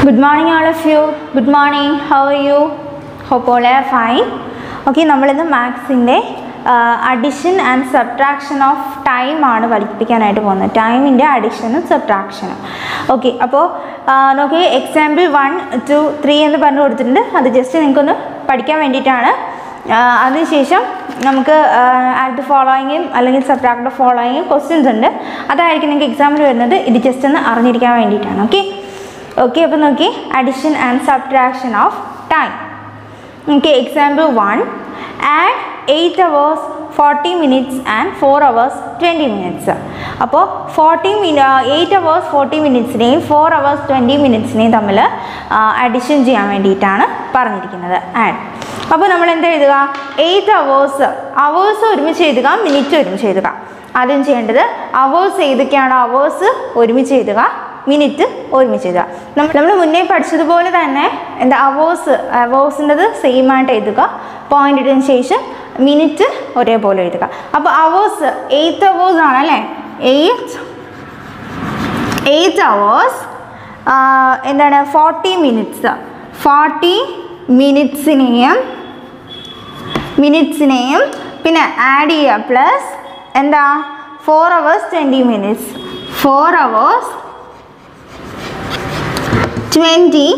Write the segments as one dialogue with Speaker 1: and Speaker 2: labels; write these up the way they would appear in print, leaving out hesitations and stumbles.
Speaker 1: Good morning all of you. Good morning. How are you? Hope all are fine. Okay, നമ്മൾ ഇന്ന് മാത്സിന്റെ addition and subtraction of time ആണ് പഠിപ്പിക്കാനായിട്ട് പോകുന്നത്. ടൈമിന്റെ അഡിഷനും സബ്ട്രാക്ഷനും. Okay, അപ്പോൾ നോക്കി എക്സാമ്പിൾ 1, 2, 3 എന്ന് പറഞ്ഞു കൊടുത്തിട്ടുണ്ട്. അത് ജസ്റ്റ് നിങ്ങൾക്കൊന്ന് പഠിക്കാൻ വേണ്ടിയിട്ടാണ്. അതിനുശേഷം നമുക്ക് ആഡ് ഫോളോയിങ്ങും അല്ലെങ്കിൽ സബ്ട്രാക്ട് ഫോളോയിങ്ങും ക്വസ്റ്റ്യൻസ് ഉണ്ട്. അതായിരിക്കും നിങ്ങൾക്ക് എക്സാമിൽ വരുന്നത്. ഇത് ജസ്റ്റ് ഒന്ന് അറിഞ്ഞിരിക്കാൻ വേണ്ടിയിട്ടാണ്. ഓക്കെ ഓക്കെ, അപ്പോൾ നോക്കി addition and subtraction of time. Okay, example 1, add 8 hours 40 minutes and 4 hours 20 minutes. അപ്പോൾ 8 hours 40 minutesനെയും 4 hours 20 minutesനെയും തമ്മിൽ അഡിഷൻ ചെയ്യാൻ വേണ്ടിയിട്ടാണ് പറഞ്ഞിരിക്കുന്നത്. ആഡ്, അപ്പോൾ നമ്മൾ എന്താ എഴുതുക? 8 hours ഒരുമിച്ച് എഴുതുക, മിനിറ്റ് ഒരുമിച്ച് എഴുതുക. ആദ്യം ചെയ്യേണ്ടത് അവേഴ്സ് ഏതൊക്കെയാണ്? അവേഴ്സ് ഒരുമിച്ച് എഴുതുക, മിനിറ്റ് ഒരുമിച്ച് എഴുതുക. നമ്മൾ മുന്നേ പഠിച്ചതുപോലെ തന്നെ എന്താ അവേഴ്സിൻ്റെത് സെയിം ആയിട്ട് എഴുതുക. പോയിന്റ് ഇട്ടതിന് ശേഷം മിനിറ്റ് ഒരേപോലെ എഴുതുക. അപ്പോൾ അവേഴ്സ് 8 hours ആണ് അല്ലേ? 8 hours എന്താണ് 40 minutes. 40 മിനിറ്റ്സിനെയും പിന്നെ ആഡ് ചെയ്യുക പ്ലസ് എന്താ 4 hours 20 minutes. 4 hours 20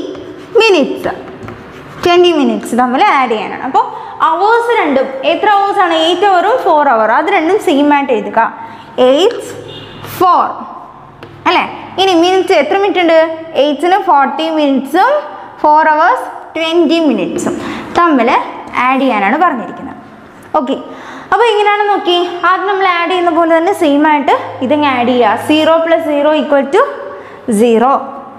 Speaker 1: minutes തമ്മിൽ ആഡ് ചെയ്യാനാണ്. അപ്പോൾ അവേഴ്സ് രണ്ടും എത്ര അവേഴ്സ് ആണ്? 8 hours 4 hours. അത് രണ്ടും സെയിം ആയിട്ട് എഴുതുക. 8, 4 അല്ലേ? ഇനി മിനിറ്റ് എത്ര മിനിറ്റ് ഉണ്ട്? 8ന് 40 minutesഉം 4 hours 20 minutesഉം തമ്മിൽ ആഡ് ചെയ്യാനാണ് പറഞ്ഞിരിക്കുന്നത്. ഓക്കെ, അപ്പോൾ ഇങ്ങനെയാണ് നോക്കി. ആദ്യം നമ്മൾ ആഡ് ചെയ്യുന്ന പോലെ തന്നെ സെയിം ആയിട്ട് ഇതങ്ങ് ആഡ് ചെയ്യുക. 0 + 0 = 0.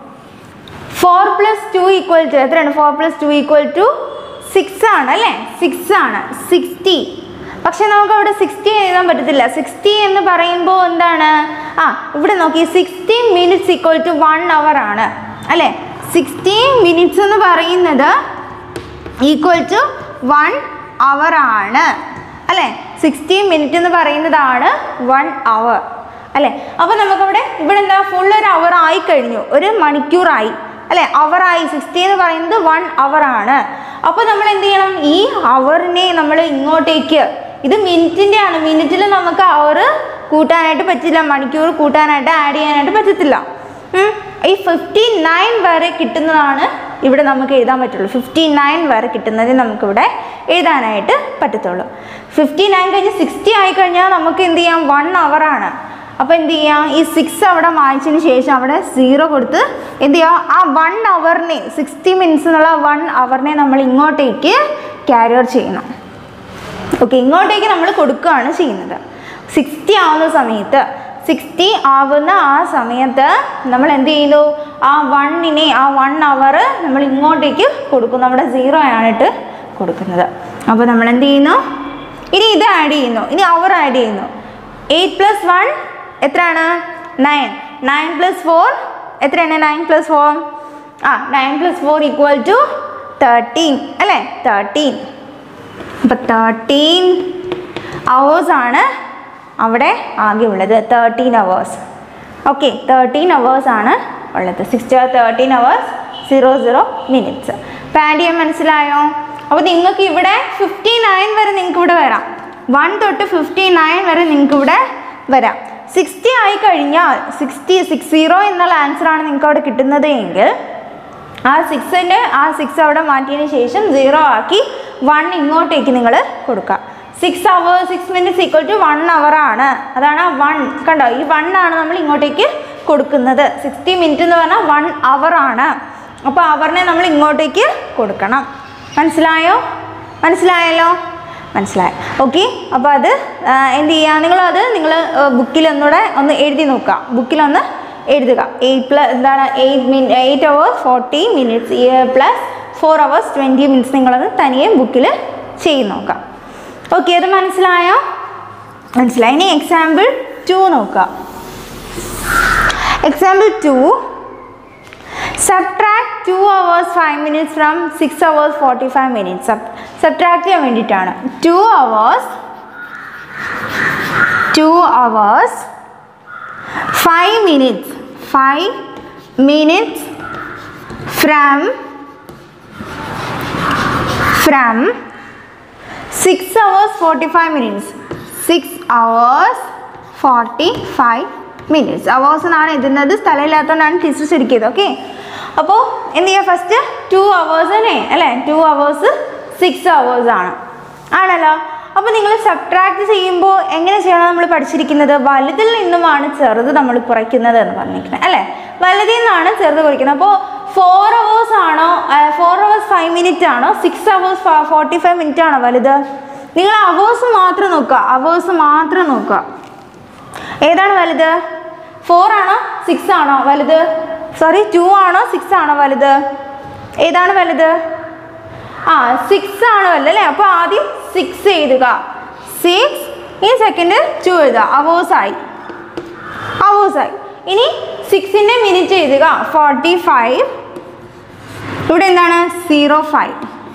Speaker 1: 4 + 2 = എത്രയാണ്? 4 + 2 = 6 ആണ് അല്ലേ? 6 ആണ്. 60. പക്ഷെ നമുക്ക് അവിടെ 60 എഴുതാൻ പറ്റത്തില്ല. 60 എന്ന് പറയുമ്പോൾ എന്താണ്? ഇവിടെ നോക്കി 60 minutes = 1 hour ആണ് അല്ലേ? 60 minutes എന്ന് പറയുന്നത് = 1 hour ആണ് അല്ലേ? 60 minutes എന്ന് പറയുന്നതാണ് 1 hour അല്ലേ? അപ്പോൾ നമുക്കവിടെ ഇവിടെ എന്താ ഫുൾ ഒരു അവർ ആയി കഴിഞ്ഞു, ഒരു മണിക്കൂറായി അല്ലേ? അവറായി. 60 എന്ന് പറയുന്നത് 1 hour ആണ്. അപ്പോൾ നമ്മൾ എന്ത് ചെയ്യണം? ഈ അവറിനെ നമ്മൾ ഇങ്ങോട്ടേക്ക്, ഇത് മിനിറ്റിൻ്റെ ആണ്. മിനിറ്റിൽ നമുക്ക് അവർ കൂട്ടാനായിട്ട് പറ്റില്ല, മണിക്കൂർ കൂട്ടാനായിട്ട് ആഡ് ചെയ്യാനായിട്ട് പറ്റത്തില്ല. ഈ 59 വരെ കിട്ടുന്നതാണ് ഇവിടെ നമുക്ക് എഴുതാൻ പറ്റുള്ളൂ. 59 വരെ കിട്ടുന്നതേ നമുക്കിവിടെ എഴുതാനായിട്ട് പറ്റത്തുള്ളൂ. 59 കഴിഞ്ഞ് 60 ആയിക്കഴിഞ്ഞാൽ നമുക്ക് എന്ത് ചെയ്യാം? 1 hour ആണ്. അപ്പോൾ എന്ത് ചെയ്യാം? ഈ 6 അവിടെ മായ്ച്ചതിന് ശേഷം അവിടെ 0 കൊടുത്ത് എന്ത് ചെയ്യുക? ആ 1 hourനെ 60 minutes എന്നുള്ള 1 hourനെ നമ്മൾ ഇങ്ങോട്ടേക്ക് ക്യാരി ഓവർ ചെയ്യണം. ഓക്കെ, ഇങ്ങോട്ടേക്ക് നമ്മൾ കൊടുക്കുകയാണ് ചെയ്യുന്നത്. 60 ആവുന്ന സമയത്ത്, 60 ആവുന്ന ആ സമയത്ത് നമ്മൾ എന്ത് ചെയ്യുന്നു? ആ 1നെ, ആ 1 hour നമ്മൾ ഇങ്ങോട്ടേക്ക് കൊടുക്കും. നമ്മുടെ 0 ആണിട്ട് കൊടുക്കുന്നത്. അപ്പോൾ നമ്മൾ എന്ത് ചെയ്യുന്നു? ഇനി ഇത് ആഡ് ചെയ്യുന്നു. ഇനി അവർ ആഡ് ചെയ്യുന്നു. 8 + 1 എത്രയാണ്? 9. 9 + 4 എത്രയാണ്? 9 + 4 9 + 4 = 13 അല്ലേ? 13. അപ്പോൾ 13 hours ആണ് അവിടെ ആകെ ഉള്ളത്. 13 hours. ഓക്കെ, 13 hours ആണ് ഉള്ളത്. 6 × 13 hours 00 minutes. അപ്പോൾ ആഡ് ചെയ്യാൻ മനസ്സിലായോ? അപ്പോൾ നിങ്ങൾക്ക് ഇവിടെ 59 വരെ നിങ്ങൾക്ക് ഇവിടെ വരാം. 1 തൊട്ട് 59 വരെ നിങ്ങൾക്ക് ഇവിടെ വരാം. 60 ആയി കഴിഞ്ഞാൽ 60 എന്നുള്ള ആൻസറാണ് നിങ്ങൾക്ക് അവിടെ കിട്ടുന്നത് എങ്കിൽ ആ 6 അവിടെ മാറ്റിയതിന് ശേഷം 0 ആക്കി 1 ഇങ്ങോട്ടേക്ക് നിങ്ങൾ കൊടുക്കുക. 6 hours 6 minutes = 1 hour ആണ്. അതാണ് 1. കണ്ടോ? ഈ 1 ആണ് നമ്മൾ ഇങ്ങോട്ടേക്ക് കൊടുക്കുന്നത്. 60 minutes എന്ന് പറഞ്ഞാൽ 1 hour ആണ്. അപ്പോൾ അവറിനെ നമ്മൾ ഇങ്ങോട്ടേക്ക് കൊടുക്കണം. മനസ്സിലായോ? മനസ്സിലായല്ലോ? മനസ്സിലായി. ഓക്കെ, അപ്പോൾ അത് എന്ത് ചെയ്യുക? നിങ്ങൾ ബുക്കിൽ ഒന്ന് എഴുതി നോക്കുക. ബുക്കിലൊന്ന് എഴുതുക. 8 hours 40 minutes + 4 hours 20 minutes നിങ്ങളത് തനിയെ ബുക്കിൽ ചെയ്ത് നോക്കാം. ഓക്കെ, അത് മനസ്സിലായോ? മനസ്സിലായി. ഇനി എക്സാമ്പിൾ 2 നോക്കുക. Example 2, subtract 2 hours 5 minutes from 6 hours 45 minutes. Subtract ചെയ്യാൻ വേണ്ടിയിട്ടാണ്. 2 hours 5 minutes from 6 hours 45 minutes. 6 hours 45 minutes. Hours എന്നാണ് എഴുതുന്നത്, സ്ഥലമില്ലാത്തതുകൊണ്ടാണ് ടീച്ചർ ചുരുക്കിയത്. ഓക്കെ, അപ്പോൾ എന്ത് ചെയ്യുക, ഫസ്റ്റ് 2 hours തന്നെ അല്ലേ, 2 hours 6 hours ആണല്ലോ. അപ്പോൾ നിങ്ങൾ സബ്ട്രാക്ട് ചെയ്യുമ്പോൾ എങ്ങനെ ചെയ്യണം നമ്മൾ പഠിച്ചിരിക്കുന്നത്, വലുതിൽ നിന്നുമാണ് ചെറുത് നമ്മൾ കുറയ്ക്കുന്നത് എന്ന് പറഞ്ഞിരിക്കുന്നത് അല്ലേ. വലുതിൽ നിന്നാണ് ചെറുത് കുറയ്ക്കുന്നത്. അപ്പോൾ 4 hours ആണോ, 4 hours 5 minutes ആണോ, 6 hours 45 minutes ആണോ വലുത്? നിങ്ങൾ അവേഴ്സ് മാത്രം നോക്കുക, അവേഴ്സ് മാത്രം നോക്കുക. ഏതാണ് വലുത്? 4 ആണോ 6 ആണോ വലുത്? സോറി 2 ആണോ 6 ആണോ വലുത്? ഏതാണ് വലുത്? 6 ആണ് വലുത് അല്ലേ. അപ്പോൾ ആദ്യം 6 എഴുതുക, 6, ഈ സെക്കൻഡ് 2 എഴുതുക, അവേഴ്സായി. ഇനി 6ൻ്റെ മിനിറ്റ് എഴുതുക, 45. ഇവിടെ എന്താണ് 05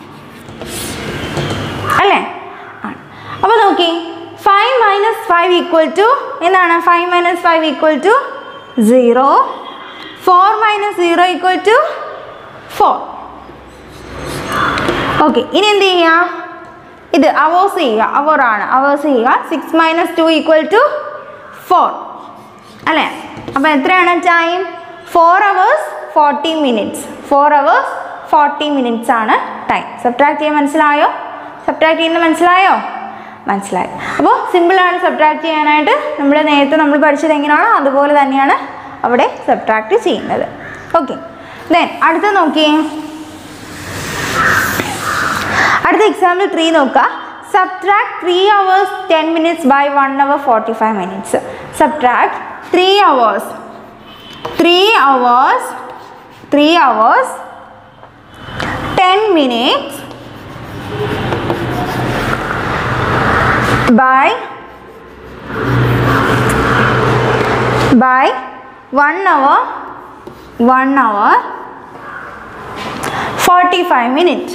Speaker 1: അല്ലേ. അപ്പോൾ നോക്കി, 5 minus 5 equal to എന്താണ്? 5 minus 5 equal to 0. 4 minus 0 equal to 4. Okay, ഇനി എന്ത് ചെയ്യുക, ഇത് അവേഴ്സ് ചെയ്യുക, അവറാണ് അവേഴ്സ് ചെയ്യുക. 6 minus 2 equal to 4 അല്ലേ. അപ്പോൾ എത്രയാണ് time? 4 hours 40 minutes. 4 hours 40 minutes ആണ് ടൈം. സബ്ട്രാക്ട് ചെയ്യാൻ മനസ്സിലായോ? സബ്ട്രാക്ട് ചെയ്യുന്നത് മനസ്സിലായോ? മനസ്സിലായി. അപ്പോൾ സിമ്പിളാണ് സബ്ട്രാക്ട് ചെയ്യാനായിട്ട്. നേരത്തെ നമ്മൾ പഠിച്ചത് എങ്ങനെയാണോ അതുപോലെ തന്നെയാണ് അവിടെ സബ്ട്രാക്ട് ചെയ്യുന്നത്. ഓക്കെ, ദെൻ അടുത്ത നോക്കിയേ, അടുത്ത എക്സാമ്പിൾ 3 നോക്കുക. Subtract 3 hours 10 minutes by 1 hour 45 minutes. Subtract 3 hours 10 minutes by 1 hour 45 minutes.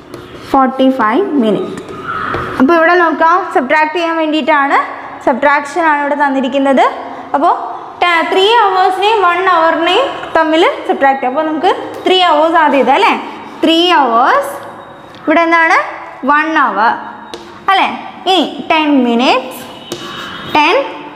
Speaker 1: അപ്പോൾ ഇവിടെ നോക്കാം, സബ്ട്രാക്ട് ചെയ്യാൻ വേണ്ടിയിട്ടാണ്, സബ്ട്രാക്ഷൻ ആണ് ഇവിടെ തന്നിരിക്കുന്നത്. അപ്പോൾ 3 ഹവേഴ്സിനെയും 1 ഹവറിനെയും തമ്മിൽ സബ്ട്രാക്ട് ചെയ്യാം. അപ്പോൾ നമുക്ക് 3 hours ആദ്യം ഇതാ അല്ലേ. 3 hours, ഇവിടെ എന്താണ് 1 hour അല്ലേ. ഇനി 10 minutes, 10,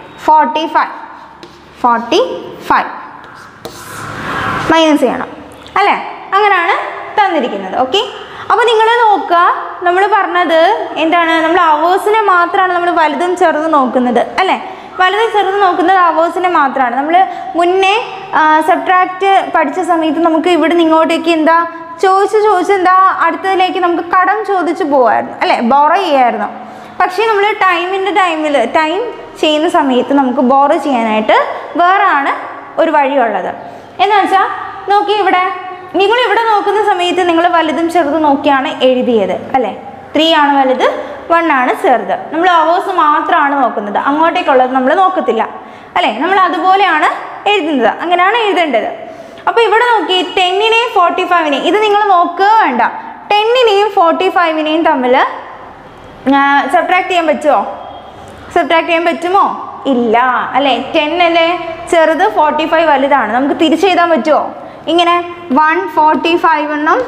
Speaker 1: 45 മൈനസ് ചെയ്യണം അല്ലേ. അങ്ങനെയാണ് തന്നിരിക്കുന്നത്. ഓക്കെ, അപ്പോൾ നിങ്ങൾ നോക്കുക, നമ്മൾ പറഞ്ഞത് എന്താണ്, നമ്മൾ അവേഴ്സിനെ മാത്രമാണ് നമ്മൾ വലുതും ചെറുതും നോക്കുന്നത് അല്ലേ. വലുതും ചെറുതും നോക്കുന്നത് അവേഴ്സിനെ മാത്രമാണ്. നമ്മൾ മുന്നേ സബ്ട്രാക്റ്റ് പഠിച്ച സമയത്ത് നമുക്ക് ഇവിടെ നിന്ന് ഇങ്ങോട്ടേക്ക് എന്താ ചോദിച്ച് എന്താ അടുത്തതിലേക്ക് നമുക്ക് കടം ചോദിച്ച് പോകാമായിരുന്നു അല്ലേ, ബോറോ ചെയ്യായിരുന്നു. പക്ഷേ നമ്മൾ ടൈം ചെയ്യുന്ന സമയത്ത് നമുക്ക് ബോറോ ചെയ്യാനായിട്ട് വേറാണ് ഒരു വഴിയുള്ളത്. എന്ന് വെച്ചാൽ നോക്കി, നിങ്ങളിവിടെ നോക്കുന്ന സമയത്ത് നിങ്ങൾ വലുതും ചെറുതും നോക്കിയാണ് എഴുതിയത് അല്ലേ. 3 ആണ് വലുത്, 1 ആണ് ചെറുത്. നമ്മൾ അവേഴ്സ് മാത്രമാണ് നോക്കുന്നത്, അങ്ങോട്ടേക്കുള്ളത് നമ്മൾ നോക്കത്തില്ല അല്ലേ. നമ്മൾ അതുപോലെയാണ് എഴുതുന്നത്, അങ്ങനെയാണ് എഴുതേണ്ടത്. അപ്പോൾ ഇവിടെ നോക്കി, 10നെയും 45നെയും ഇത് നിങ്ങൾ നോക്കുക വേണ്ട. 10നെയും 45നെയും തമ്മിൽ സബ്ട്രാക്ട് ചെയ്യാൻ പറ്റുമോ? സബ്ട്രാക്ട് ചെയ്യാൻ പറ്റുമോ? ഇല്ല അല്ലേ. 10 അല്ലേ ചെറുത്, 45 വലുതാണ്. നമുക്ക് തിരിച്ചെഴുതാൻ പറ്റുമോ? ഇങ്ങനെ 145 എന്നും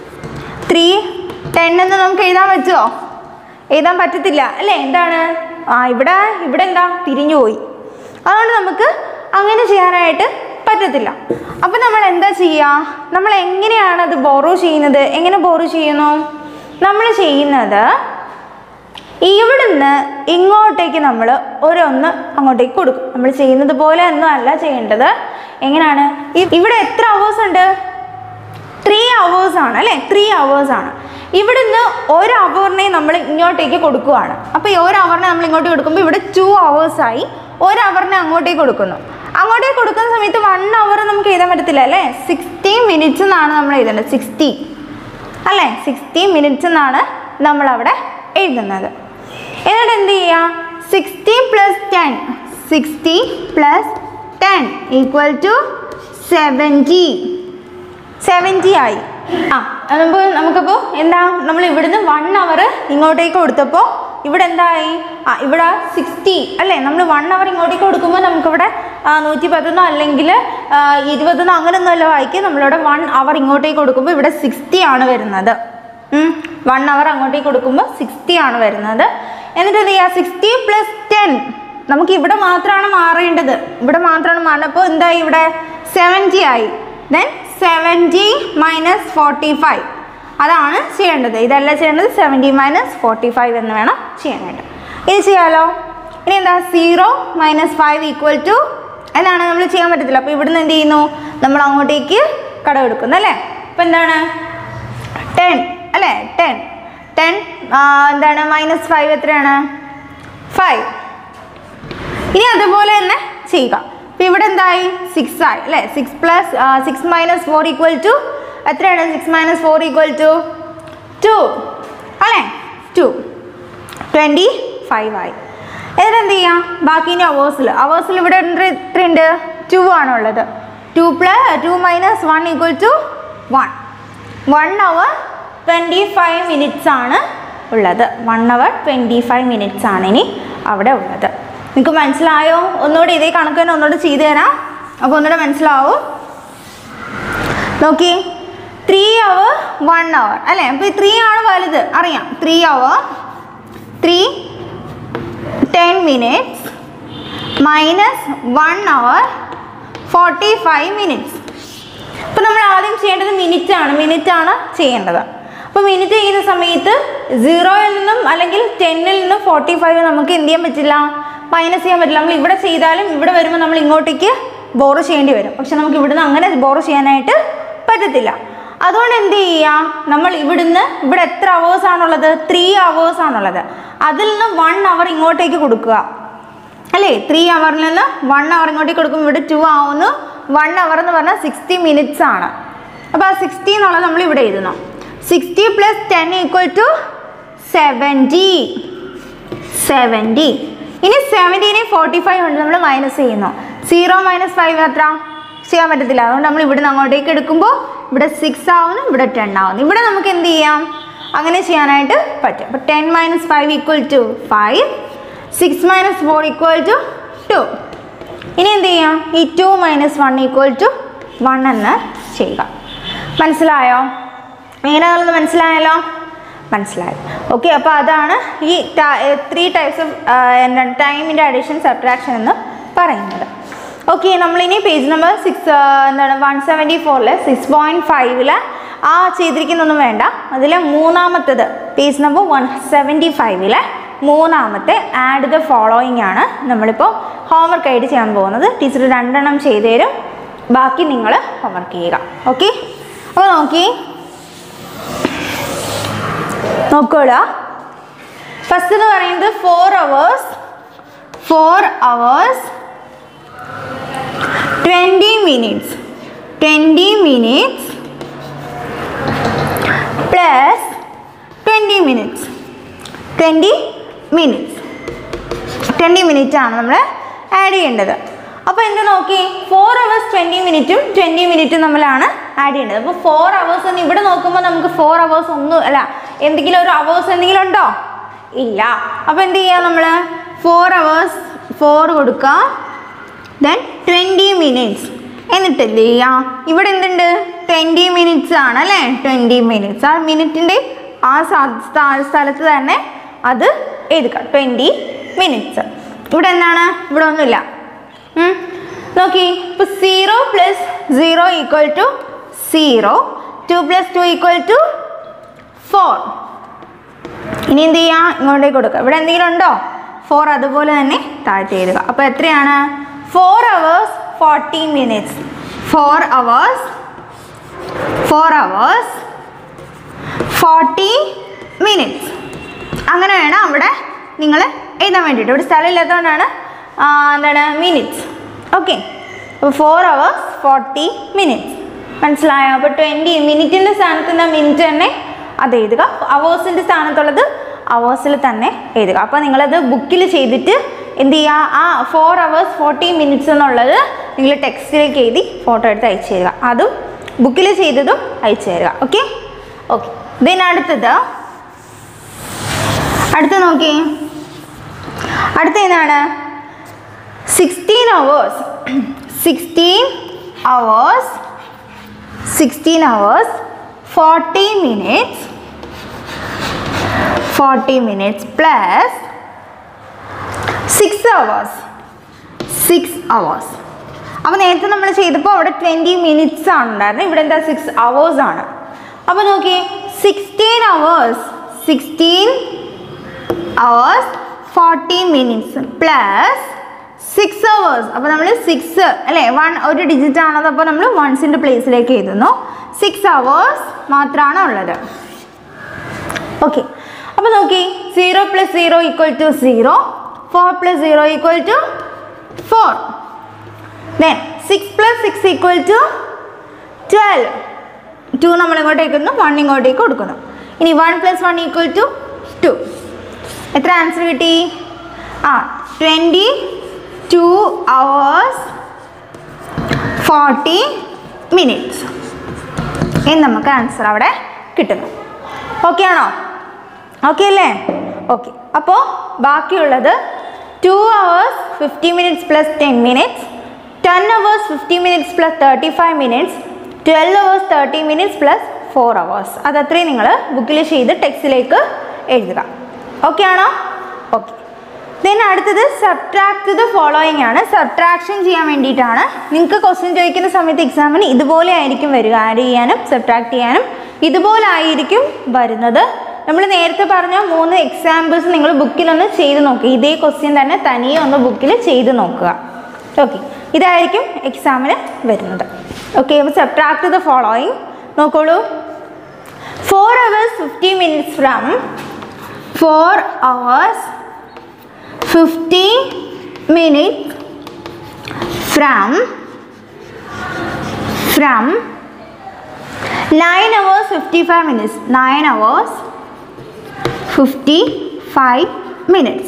Speaker 1: 310 എന്ന് നമുക്ക് എഴുതാൻ പറ്റുമോ? എഴുതാൻ പറ്റത്തില്ല അല്ലേ. എന്താണ് ഇവിടെ എന്താ തിരിഞ്ഞു പോയി, അതുകൊണ്ട് നമുക്ക് അങ്ങനെ ചെയ്യാനായിട്ട് പറ്റത്തില്ല. അപ്പം നമ്മൾ എന്താ ചെയ്യുക, നമ്മൾ എങ്ങനെയാണ് അത് ബോറോ ചെയ്യുന്നത്? എങ്ങനെ ബോറോ ചെയ്യുന്നു? നമ്മൾ ചെയ്യുന്നത് ഇവിടുന്ന് ഇങ്ങോട്ടേക്ക് നമ്മൾ ഓരോന്ന് അങ്ങോട്ടേക്ക് കൊടുക്കും. നമ്മൾ ചെയ്യുന്നത് പോലെ ഒന്നും അല്ല ചെയ്യേണ്ടത്. എങ്ങനെയാണ്, ഇവിടെ എത്ര അവേഴ്സ് ഉണ്ട്? 3 hours ആണ് അല്ലേ. 3 hours ആണ്. ഇവിടുന്ന് 1 ഹവറിനെ നമ്മൾ ഇങ്ങോട്ടേക്ക് കൊടുക്കുകയാണ്. അപ്പോൾ ഈ 1 ഹവറിനെ നമ്മൾ ഇങ്ങോട്ട് കൊടുക്കുമ്പോൾ ഇവിടെ 2 hours ആയി. 1 ഹവറിനെ അങ്ങോട്ടേക്ക് കൊടുക്കുന്നു. അങ്ങോട്ടേക്ക് കൊടുക്കുന്ന സമയത്ത് 1 hour നമുക്ക് എഴുതാൻ പറ്റത്തില്ല അല്ലേ. 60 minutes എന്നാണ് നമ്മൾ എഴുതേണ്ടത്. 60 അല്ലേ, 60 minutes എന്നാണ് നമ്മളവിടെ എഴുതുന്നത്. എന്നിട്ട് എന്ത് ചെയ്യുക, 60 plus 10 equal to 70 ആയി. നമുക്കപ്പോൾ എന്താ, നമ്മൾ ഇവിടുന്ന് 1 hour ഇങ്ങോട്ടേക്ക് കൊടുത്തപ്പോൾ ഇവിടെ എന്തായി? ഇവിടെ 60 അല്ലേ? നമ്മൾ 1 അവർ ഇങ്ങോട്ടേക്ക് കൊടുക്കുമ്പോൾ നമുക്കിവിടെ 110 അല്ലെങ്കിൽ 20 അങ്ങനെയൊന്നുമല്ല വായിക്കുക. നമ്മളിവിടെ 1 അവർ ഇങ്ങോട്ടേക്ക് കൊടുക്കുമ്പോൾ ഇവിടെ 60 ആണ് വരുന്നത്. 1 അവർ അങ്ങോട്ടേക്ക് കൊടുക്കുമ്പോൾ 60 ആണ് വരുന്നത്. എന്നിട്ട് എന്ത് ചെയ്യുക? 60 + 10 നമുക്ക് ഇവിടെ മാത്രമാണ് മാറേണ്ടത്. ഇവിടെ മാത്രമാണ് മാറുന്നത്. അപ്പോൾ എന്തായി? ഇവിടെ 70 ആയി. ദെൻ 70 - 45 അതാണ് ചെയ്യേണ്ടത്. ഇതല്ല ചെയ്യേണ്ടത്. 70 - 45 എന്ന് വേണം ചെയ്യാനായിട്ട്. ഇത് ചെയ്യാലോ. ഇനി എന്താ? 0 - 5 = എന്താണ്? നമ്മൾ ചെയ്യാൻ പറ്റത്തില്ല. അപ്പോൾ ഇവിടുന്ന് എന്ത് ചെയ്യുന്നു? നമ്മൾ അങ്ങോട്ടേക്ക് കടമെടുക്കുന്നു അല്ലേ? അപ്പോൾ എന്താണ്? 10 അല്ലേ? 10 എന്താണ്? -5 എത്രയാണ്? 5. ഇനി അതുപോലെ തന്നെ ചെയ്യുക. അപ്പോൾ ഇവിടെ എന്തായി? 6 ആയി അല്ലേ? 6 - 4 = എത്രയാണ്? 6 - 4 = 2 അല്ലേ? 2 25 ആയി. എന്നിട്ട് എന്ത് ചെയ്യാം? ബാക്കി ഇനി അവേഴ്സിൽ ഇവിടെ എത്രയുണ്ട്? 2 ആണുള്ളത്. 2 - 1 = 1. 1 hour 25 minutes ആണ് ഉള്ളത്. 1 hour 25 minutes ആണ് ഇനി അവിടെ ഉള്ളത്. നിങ്ങൾക്ക് മനസ്സിലായോ? ഒന്നുകൂടി ഇതേ കണക്ക് തന്നെ ഒന്നുകൂടി ചെയ്തു തരാം. അപ്പോൾ ഒന്നുകൂടെ മനസ്സിലാവും. നോക്കി, 3 hour 1 hour അല്ലേ? അപ്പോൾ ഈ 3 ആണ് വലുത് അറിയാം. 3 hour 10 minutes - 1 hour 45 minutes. അപ്പോൾ നമ്മൾ ആദ്യം ചെയ്യേണ്ടത് മിനിറ്റ് ആണ് ചെയ്യേണ്ടത്. അപ്പോൾ മിനിറ്റ് ചെയ്യുന്ന സമയത്ത് 0-ൽ നിന്നും അല്ലെങ്കിൽ 10-ൽ നിന്നും 45 നമുക്ക് എന്ത് ചെയ്യാൻ പറ്റില്ല? മൈനസ് ചെയ്യാൻ പറ്റില്ല. നമ്മൾ ഇവിടെ ചെയ്താലും ഇവിടെ വരുമ്പോൾ നമ്മൾ ഇങ്ങോട്ടേക്ക് ബോറോ ചെയ്യേണ്ടി വരും. പക്ഷെ നമുക്ക് ഇവിടുന്ന് അങ്ങനെ ബോറോ ചെയ്യാനായിട്ട് പറ്റത്തില്ല. അതുകൊണ്ട് എന്ത് ചെയ്യുക? നമ്മൾ ഇവിടെ എത്ര അവേഴ്സ് ആണുള്ളത്? 3 hours ആണുള്ളത്. അതിൽ നിന്ന് 1 hour ഇങ്ങോട്ടേക്ക് കൊടുക്കുക അല്ലേ? 3 hourൽ നിന്ന് 1 hour ഇങ്ങോട്ടേക്ക് കൊടുക്കുമ്പോൾ ഇവിടെ 2 ആവുന്നു. 1 hour എന്ന് പറഞ്ഞാൽ 60 minutes ആണ്. അപ്പോൾ ആ 60 എന്നുള്ളത് നമ്മൾ ഇവിടെ എഴുതുന്നു. 60 + 10 = 70. ഇനി 70-നെ 45 കൊണ്ട് നമ്മൾ മൈനസ് ചെയ്യുന്നു. 0 - 5 എത്ര? ചെയ്യാൻ പറ്റത്തില്ല. അതുകൊണ്ട് നമ്മൾ ഇവിടുന്ന് അങ്ങോട്ടേക്ക് എടുക്കുമ്പോൾ ഇവിടെ 6 ആവുന്നു, ഇവിടെ 10 ആവുന്നു. ഇവിടെ നമുക്ക് എന്ത് ചെയ്യാം? അങ്ങനെ ചെയ്യാനായിട്ട് പറ്റും. അപ്പോൾ 10 - 5 = 5. 6 - 4 = 2. ഇനി എന്ത് ചെയ്യാം? ഈ 2 - 1 = 1 എന്ന് ചെയ്യുക. മനസ്സിലായോ? എങ്ങനെയാണെന്ന് മനസ്സിലായല്ലോ? മനസ്സിലായി. ഓക്കെ. അപ്പോൾ അതാണ് ഈ 3 types ഓഫ് ടൈമിൻ്റെ അഡീഷൻ സബ്ട്രാക്ഷൻ എന്ന് പറയുന്നത്. ഓക്കെ. നമ്മളിനി പേജ് നമ്പർ 174 6.5 ആ ചെയ്തിരിക്കുന്നൊന്നും വേണ്ട. അതിൽ മൂന്നാമത്തേത് പേജ് നമ്പർ 175 മൂന്നാമത്തെ ആഡ് ദ ഫോളോയിങ് ആണ് നമ്മളിപ്പോൾ ഹോംവർക്ക് ആയിട്ട് ചെയ്യാൻ പോകുന്നത്. ടീച്ചർ 2 എണ്ണം ചെയ്തു തരും. ബാക്കി നിങ്ങൾ ഹോംവർക്ക് ചെയ്യുക. ഓക്കെ. അപ്പോൾ നോക്കുക. ഫസ്റ്റ് എന്ന് പറയുന്നത് 4 hours 20 minutes plus 20 minutes 20 minutes ആണ് നമ്മൾ ആഡ് ചെയ്യേണ്ടത്. അപ്പോൾ എന്താ നോക്കി, 4 hours 20 മിനിറ്റും 20 മിനിറ്റും നമ്മളാണ് ആഡ് ചെയ്യേണ്ടത്. അപ്പോൾ 4 hours എന്ന് ഇവിടെ നോക്കുമ്പോൾ നമുക്ക് 4 hours ഒന്നും അല്ല, എന്തെങ്കിലും ഒരു അവേഴ്സ് എന്തെങ്കിലും ഉണ്ടോ? ഇല്ല. അപ്പോൾ എന്ത് ചെയ്യുക? നമ്മൾ 4 hours 4 കൊടുക്കുക, ദെൻ 20 minutes. എന്നിട്ട് എന്ത് ചെയ്യുക? ഇവിടെ എന്തുണ്ട്? 20 minutes ആണ് അല്ലേ? 20 minutes ആ മിനിറ്റിൻ്റെ ആ സ്ഥലത്ത് തന്നെ അത് എഴുതുക. 20 minutes. ഇവിടെ എന്താണ്? ഇവിടെ ഒന്നുമില്ല. നോക്കി, ഇപ്പോൾ 0 + 0 = 0. 2 + 2 = 4. ഇനി എന്ത് ചെയ്യുക? ഇങ്ങോട്ടേക്ക് കൊടുക്കുക. ഇവിടെ എന്തെങ്കിലും ഉണ്ടോ? 4 അതുപോലെ തന്നെ താഴ്ത്തി എഴുതുക. അപ്പോൾ എത്രയാണ്? 4 hours 40 minutes. 4 hours 40 minutes. അങ്ങനെ വേണം അവിടെ നിങ്ങൾ എഴുതാൻ വേണ്ടിയിട്ട്. ഇവിടെ സ്ഥലം ഇല്ലാത്തതുകൊണ്ടാണ് എന്താണ് മിനിറ്റ്സ്. ഓക്കെ. അപ്പോൾ 4 hours 40 minutes. മനസ്സിലായോ? അപ്പോൾ 20 മിനിറ്റിൻ്റെ സ്ഥാനത്ത് നിന്ന് മിനിറ്റ് തന്നെ അത് എഴുതുക. അവേഴ്സിൻ്റെ സ്ഥാനത്തുള്ളത് അവേഴ്സിൽ തന്നെ എഴുതുക. അപ്പോൾ നിങ്ങളത് ബുക്കിൽ ചെയ്തിട്ട് എന്ത് ചെയ്യുക? ആ 4 hours 40 minutes എന്നുള്ളത് നിങ്ങൾ ടെക്സ്റ്റിലേക്ക് എഴുതി ഫോട്ടോ എടുത്ത് അയച്ചു തരിക. അതും ബുക്കിൽ ചെയ്തതും അയച്ചു തരിക. ഓക്കെ. ദെൻ അടുത്തത് അടുത്ത നോക്കി, അടുത്ത ഏതാണ്? 16 hours 40 minutes plus 6 hours. അപ്പോൾ നേരത്തെ നമ്മൾ ചെയ്തപ്പോൾ അവിടെ 20 minutes ആണ് ഉണ്ടായിരുന്നത്, ഇവിടെ എന്താ 6 hours ആണ്. അപ്പോൾ നോക്കി 16 hours 40 minutes പ്ലസ് 6 hours. അപ്പോൾ നമ്മൾ 6 അല്ലേ, 1 ഒരു ഡിജിറ്റ് ആണത്, അപ്പോൾ നമ്മൾ വൺസിൻ്റെ പ്ലേസിലേക്ക് എഴുതുന്നു. 6 hours മാത്രമാണ് ഉള്ളത്. ഓക്കെ, അപ്പോൾ നോക്കി 0 + 0 = 0, 4 + 0 = 4, then 6 + 6 = 12. 2 നമ്മൾ ഇങ്ങോട്ടേക്ക് ഇടുന്നു, 1 ഇങ്ങോട്ടേക്ക് കൊടുക്കുന്നു. ഇനി 1 + 1 = 2. എത്ര ആൻസർ കിട്ടി? 22 hours 40 minutes എന്ന് നമുക്ക് ആൻസർ അവിടെ കിട്ടുന്നു. ഓക്കെ ആണോ? ഓക്കെ അല്ലേ? ഓക്കെ, അപ്പോൾ ബാക്കിയുള്ളത് 2 hours 50 minutes plus 10 minutes, 10 hours 50 minutes plus 35 minutes, 12 hours 30 minutes plus 4 hours. അതത്രയും നിങ്ങൾ ബുക്കിൽ ചെയ്ത് ടെക്സ്റ്റിലേക്ക് എഴുതുക. ഓക്കെ ആണോ? ഓക്കെ. ദെൻ അടുത്തത് സബ്ട്രാക്ട് ദ ഫോളോയിങ് ആണ്. സബ്ട്രാക്ഷൻ ചെയ്യാൻ വേണ്ടിയിട്ടാണ്. നിങ്ങൾക്ക് ക്വസ്റ്റ്യൻ ചോദിക്കുന്ന സമയത്ത് എക്സാമിന് ഇതുപോലെ ആയിരിക്കും വരിക. ആഡ് ചെയ്യാനും സബ്ട്രാക്ട് ചെയ്യാനും ഇതുപോലെ ആയിരിക്കും വരുന്നത്. നമ്മൾ നേരത്തെ പറഞ്ഞ 3 എക്സാമ്പിൾസ് നിങ്ങൾ ബുക്കിലൊന്ന് ചെയ്ത് നോക്കുക. ഇതേ ക്വസ്റ്റ്യൻ തന്നെ തനിയെ ഒന്ന് ബുക്കിൽ ചെയ്ത് നോക്കുക. ഓക്കെ, ഇതായിരിക്കും എക്സാമിന് വരുന്നത്. ഓക്കെ, അപ്പോൾ സബ്ട്രാക്ട് ദ ഫോളോയിങ് നോക്കോളൂ. 4 hours 50 minutes from 4 hours 50 minutes from 9 hours 55 minutes. 9 hours 55 minutes.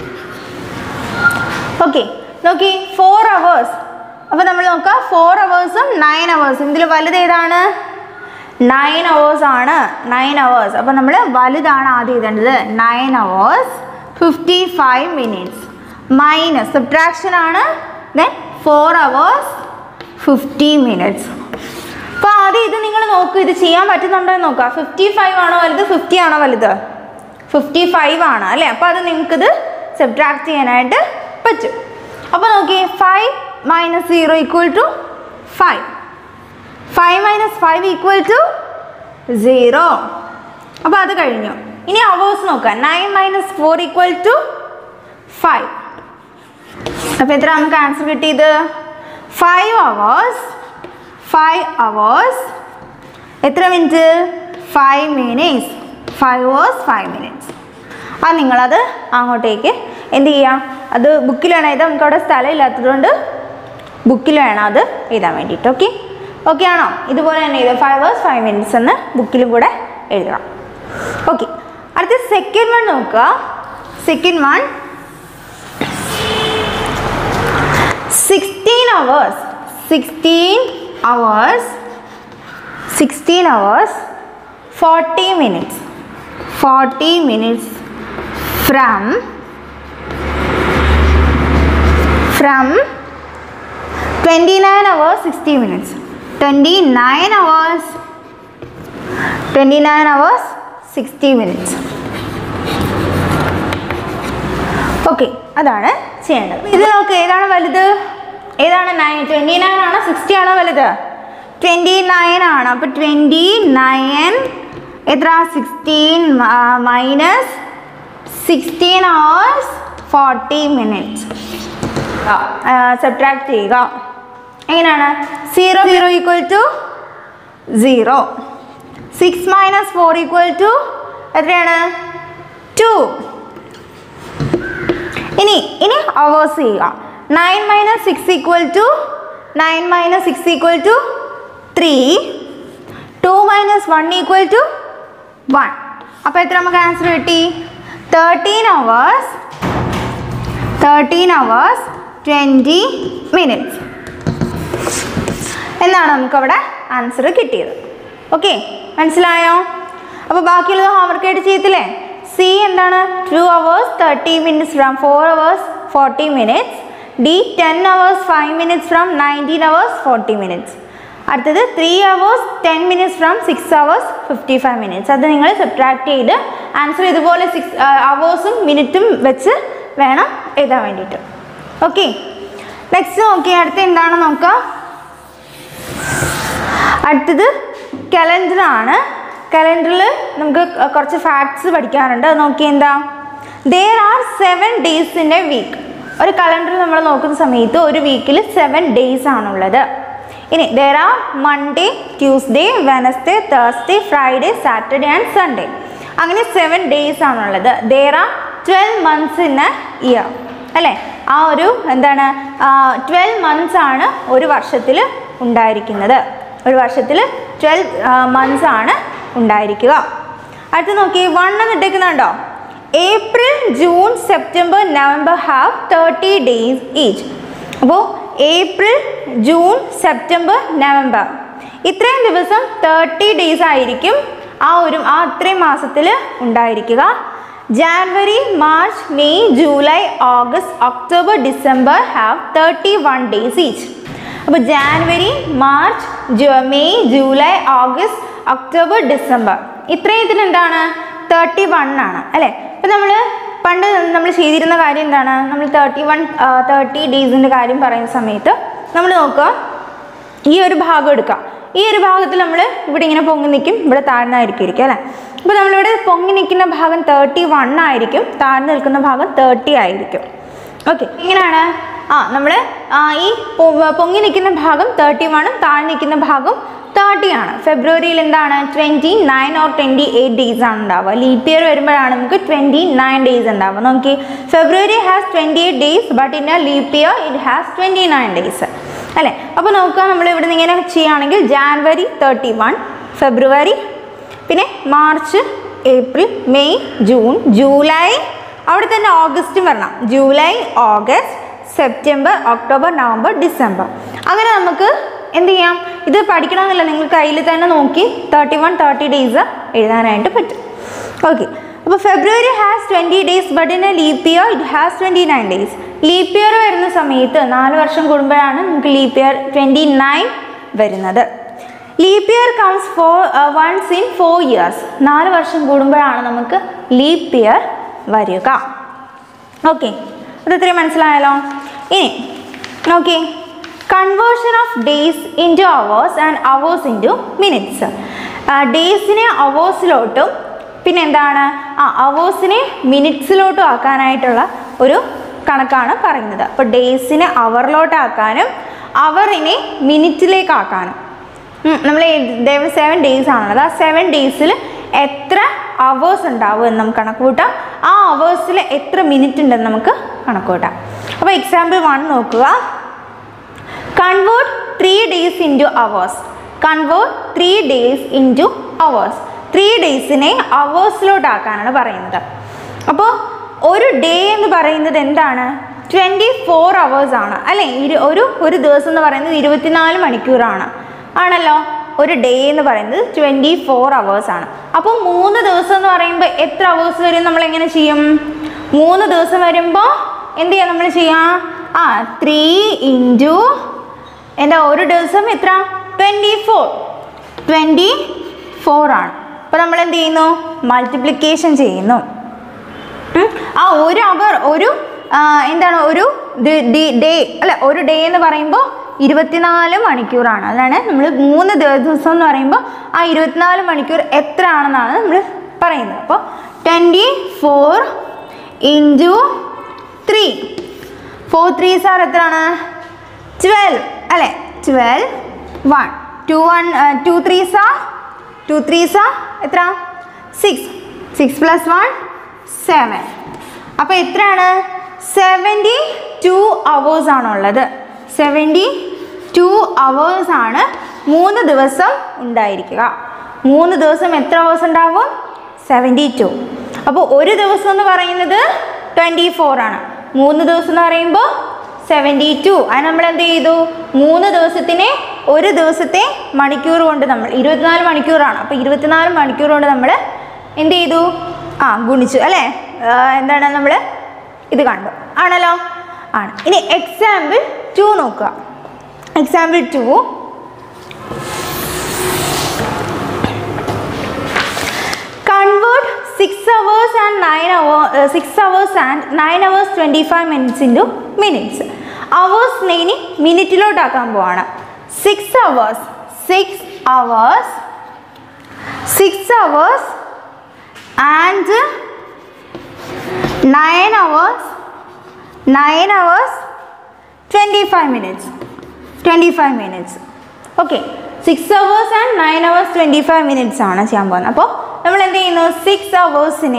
Speaker 1: Okay, നോക്കി 4 hours. അപ്പോൾ നമ്മൾ നോക്കാം 4 hoursഉം 9 hoursഉം ഇതിൽ വലുത് ഏതാണ്? 9 hours ആണ്. 9 hours. അപ്പോൾ നമ്മൾ വലുതാണ് ആദ്യം എഴുതേണ്ടത്. 9 hours 55 minutes മൈനസ് സബ്ട്രാക്ഷൻ ആണ്. Then 4 hours 50 minutes. അപ്പോൾ ആദ്യം ഇത് നിങ്ങൾ നോക്കുക, ഇത് ചെയ്യാൻ പറ്റുന്നുണ്ടോ എന്ന് നോക്കുക. 55 ആണോ വലുത്, 50 ആണോ വലുത്? 55 ആണ് അല്ലേ. അപ്പോൾ അത് നിങ്ങൾക്കിത് സബ്ട്രാക്ട് ചെയ്യാനായിട്ട് പറ്റും. അപ്പോൾ നോക്കി 5 - 0 = 5. 5 - 5 = 0. അപ്പോൾ അത് കഴിഞ്ഞു. ഇനി അവേഴ്സ് നോക്കാം. 9 - 4 = 5. അപ്പോൾ എത്ര നമുക്ക് ആൻസർ കിട്ടിയത്? 5 hours എത്ര മിനിറ്റ്? 5 minutes. 5 hours 5 minutes. അത് നിങ്ങളത് അങ്ങോട്ടേക്ക് എന്ത് ചെയ്യാം? അത് ബുക്കിൽ വേണം എഴുതാം. നമുക്ക് അവിടെ സ്ഥലം ഇല്ലാത്തതുകൊണ്ട് ബുക്കിൽ വേണം അത് എഴുതാൻ വേണ്ടിയിട്ട്. ഓക്കെ, ഓക്കെ ആണോ? ഇതുപോലെ തന്നെ എഴുതാം. 5 hours 5 minutes എന്ന് ബുക്കിലും കൂടെ എഴുതണം. ഓക്കെ, അടുത്ത സെക്കൻഡ് വൺ നോക്കുക. Second one 16 hours 40 minutes from 29 hours 60 minutes. 29 hours 60 minutes. Okay, അതാണ് ചെയ്യേണ്ടത്. ഇത് നോക്ക്, ഏതാണ് വലുത്? ഏതാണ്? 29 ആണോ 60 ആണോ വലുത്? 29 ആണ്. അപ്പോൾ 29 എത്ര? 16 മൈനസ് 16 hours 40 minutes. സബ്ട്രാക്ട് ചെയ്യുക. എങ്ങനെയാണ്? 0 = 0. 6 - 4 = എത്രയാണ്? 2. ഇനി അവേഴ്സ് ചെയ്യുക. 9 - 6 = 3. 2 - 1 = 1. അപ്പോൾ എത്ര നമുക്ക് ആൻസർ കിട്ടി? 13 hours 20 minutes എന്നാണ് നമുക്കവിടെ ആൻസർ കിട്ടിയത്. ഓക്കെ, മനസ്സിലായോ? അപ്പോൾ ബാക്കിയുള്ളത് ഹോംവർക്ക് ആയിട്ട് ചെയ്യത്തില്ലേ? C എന്താണ് 2 hours 30 minutes from 4 hours 40 minutes. D 10 hours 5 minutes from 19 hours 40 minutes. അടുത്തത് 3 hours 10 minutes from 6 hours 55 minutes. അത് നിങ്ങൾ സബ്ട്രാക്ട് ചെയ്ത് ആൻസർ ഇതുപോലെ 6 hours-ഉം മിനിറ്റും വെച്ച് വേണം എഴുതാൻ വേണ്ടിയിട്ട്. ഓക്കെ, നെക്സ്റ്റ് നോക്കിയാൽ അടുത്ത എന്താണ് നോക്കാം. അടുത്തത് കലണ്ടറാണ്. കലണ്ടറിൽ നമുക്ക് കുറച്ച് ഫാക്ട്സ് പഠിക്കാറുണ്ട്. അത് നോക്കി എന്താ, there are 7 days in a week. ഒരു കലണ്ടറിൽ നമ്മൾ നോക്കുന്ന സമയത്ത് ഒരു വീക്കിൽ 7 days ആണുള്ളത്. ഇനി there are Monday, Tuesday, Wednesday, Thursday, Friday, Saturday and Sunday. അങ്ങനെ 7 days ആണുള്ളത്. there are 12 months in a year. അല്ലേ, ആ ഒരു എന്താണ് 12 months ആണ് ഒരു വർഷത്തിൽ ഉണ്ടായിരിക്കുന്നത്. ഒരു വർഷത്തിൽ 12 months ആണ് ഉണ്ടായിരിക്കുക. അടുത്ത് നോക്കി 1 എന്ന് ഇട്ടേക്കുന്നുണ്ടോ. April, June, September, November have 30 days each. അപ്പോൾ ഏപ്രിൽ, ജൂൺ, സെപ്റ്റംബർ, നവംബർ ഇത്രയും ദിവസം 30 days ആയിരിക്കും അത്രയും മാസത്തിൽ ഉണ്ടായിരിക്കുക. January, March, May, July, August, October, December have 31 days each. അപ്പോൾ January, March, May, July, August, October, December ഇത്രയും എന്താണ് 31 ആണ് അല്ലേ. അപ്പോൾ പണ്ട് നമ്മൾ ചെയ്തിരുന്ന കാര്യം എന്താണ്, നമ്മൾ 30 ഡേയ്സിൻ്റെ കാര്യം പറയുന്ന സമയത്ത് നമ്മൾ നോക്കുക, ഈ ഒരു ഭാഗം എടുക്കുക. ഈ ഒരു ഭാഗത്തിൽ നമ്മൾ ഇവിടെ ഇങ്ങനെ പൊങ്ങി നിൽക്കും, ഇവിടെ താഴ്ന്നായിരിക്കും അല്ലേ. അപ്പോൾ നമ്മളിവിടെ പൊങ്ങി നിൽക്കുന്ന ഭാഗം 31 ആയിരിക്കും, താഴ്ന്നു നിൽക്കുന്ന ഭാഗം 30 ആയിരിക്കും. ഓക്കെ, ഇങ്ങനെയാണ് നമ്മൾ ഈ പൊങ്ങി നിൽക്കുന്ന ഭാഗം 31ഉം താഴ്ന്നു നിൽക്കുന്ന ഭാഗം 30 ആണ്. ഫെബ്രുവരിയിൽ എന്താണ് 29 or 28 days ആണ് ഉണ്ടാവുക. ലീപ്പ് ഇയർ വരുമ്പോഴാണ് നമുക്ക് 29 days ഉണ്ടാവുക. നോക്കി, February has 28 days but in a leap year it has 29 days അല്ലേ. അപ്പോൾ നോക്കുക, നമ്മൾ ഇവിടെ നിന്ന് ഇങ്ങനെ ചെയ്യുകയാണെങ്കിൽ ജാനുവരി 31, ഫെബ്രുവരി, പിന്നെ March, April, May, June, July, അവിടെ തന്നെ ഓഗസ്റ്റും വരണം. July, August, September, October, November, December. അങ്ങനെ നമുക്ക് എന്ത് ചെയ്യാം, ഇത് പഠിക്കണമെന്നില്ല, നിങ്ങൾ കയ്യിൽ തന്നെ നോക്കി 30 days എഴുതാനായിട്ട് പറ്റും. ഓക്കെ, അപ്പോൾ February has 20 days but in a leap year it has 29 days. Leap year വരുന്ന സമയത്ത് 4 വർഷം കൂടുമ്പോഴാണ് നമുക്ക് ലീപ്പ് ഇയർ 29 വരുന്നത്. Leap year comes once in 4 years. 4 വർഷം കൂടുമ്പോഴാണ് നമുക്ക് ലീപ്പ് ഇയർ വരിക. ഓക്കെ, അത് ഇത്രയും മനസ്സിലായല്ലോ. ഇനി നോക്കി, conversion of days into hours and hours into minutes. ഡേയ്സിനെ അവേഴ്സിലോട്ടും പിന്നെ എന്താണ് അവേഴ്സിനെ മിനിറ്റ്സിലോട്ടും ആക്കാനായിട്ടുള്ള ഒരു കണക്കാണ് പറയുന്നത്. അപ്പോൾ ഡേയ്സിനെ അവറിലോട്ടാക്കാനും അവറിനെ മിനിറ്റിലേക്കാക്കാനും നമ്മൾ 7 days ആണുള്ളത്. ആ 7 days-ൽ എത്ര അവേഴ്സ് ഉണ്ടാവും എന്ന് നമുക്ക് കണക്ക് കൂട്ടാം. ആ അവേഴ്സിൽ എത്ര മിനിറ്റ് ഉണ്ടെന്ന് നമുക്ക് കണക്ക് കൂട്ടാം. അപ്പോൾ എക്സാമ്പിൾ 1 നോക്കുക. Convert 3 days into hours. Convert 3 days into hours. 3 days-നെ അവേഴ്സിലോട്ടാക്കാനാണ് പറയുന്നത്. അപ്പോൾ ഒരു ഡേ എന്ന് പറയുന്നത് എന്താണ്, 24 hours ആണ് അല്ലേ. ഒരു ദിവസം എന്ന് പറയുന്നത് 24 മണിക്കൂറാണ് ആണല്ലോ. ഒരു ഡേ എന്ന് പറയുന്നത് 24 hours ആണ്. അപ്പോൾ 3 ദിവസം എന്ന് പറയുമ്പോൾ എത്ര അവേഴ്സ് വരും, നമ്മൾ എങ്ങനെ ചെയ്യും? 3 ദിവസം വരുമ്പോൾ എന്ത് ചെയ്യാം, നമ്മൾ ചെയ്യാം 3 into ഒരു ദിവസം എത്ര 24 ആണ്. അപ്പോൾ നമ്മൾ എന്ത് ചെയ്യുന്നു, മൾട്ടിപ്ലിക്കേഷൻ ചെയ്യുന്നു. ഒരു അവർ എന്താണ് ഒരു ഡേ അല്ല, ഒരു ഡേ എന്ന് പറയുമ്പോൾ 24 മണിക്കൂറാണ്. അതാണ് നമ്മൾ 3 ദിവസം എന്ന് പറയുമ്പോൾ ആ 24 മണിക്കൂർ എത്ര ആണെന്നാണ് നമ്മൾ പറയുന്നത്. അപ്പോൾ 24 into 3. 4 3s are എത്രയാണ് 12 അല്ലേ. 12 1 2 3s are എത്ര 6 6 plus 1 7. അപ്പോൾ എത്രയാണ് 72 hours ആണുള്ളത്. 72 hours ആണ് 3 ദിവസം ഉണ്ടായിരിക്കുക. 3 ദിവസം എത്ര അവേഴ്സ് ഉണ്ടാവും 72. അപ്പോൾ ഒരു ദിവസം എന്ന് പറയുന്നത് 24 ആണ്. 3 ദിവസം എന്ന് പറയുമ്പോൾ 72. അത് നമ്മൾ എന്ത് ചെയ്തു, 3 ദിവസത്തിനെ ഒരു ദിവസത്തെ മണിക്കൂർ കൊണ്ട് നമ്മൾ 24 മണിക്കൂറാണ്. അപ്പോൾ 24 മണിക്കൂർ കൊണ്ട് നമ്മൾ എന്ത് ചെയ്തു ഗുണിച്ചു അല്ലേ? എന്താണ് നമ്മൾ ഇത് കണ്ടു ആണല്ലോ? ആണ്. ഇനി എക്സാമ്പിൾ 2 നോക്കുക. Example 2 convert 6 hours and 9 hours 25 minutes into minutes. Hours ഇനി മിനിറ്റിലോട്ടാക്കാൻ പോവാണ്. 6 hours and 9 hours 25 minutes. Okay, 6 hours and 9 hours 25 minutes ആണ് ചെയ്യാൻ പോകുന്നത്. അപ്പോൾ നമ്മൾ എന്ത് ചെയ്യുന്നു? 6 hours and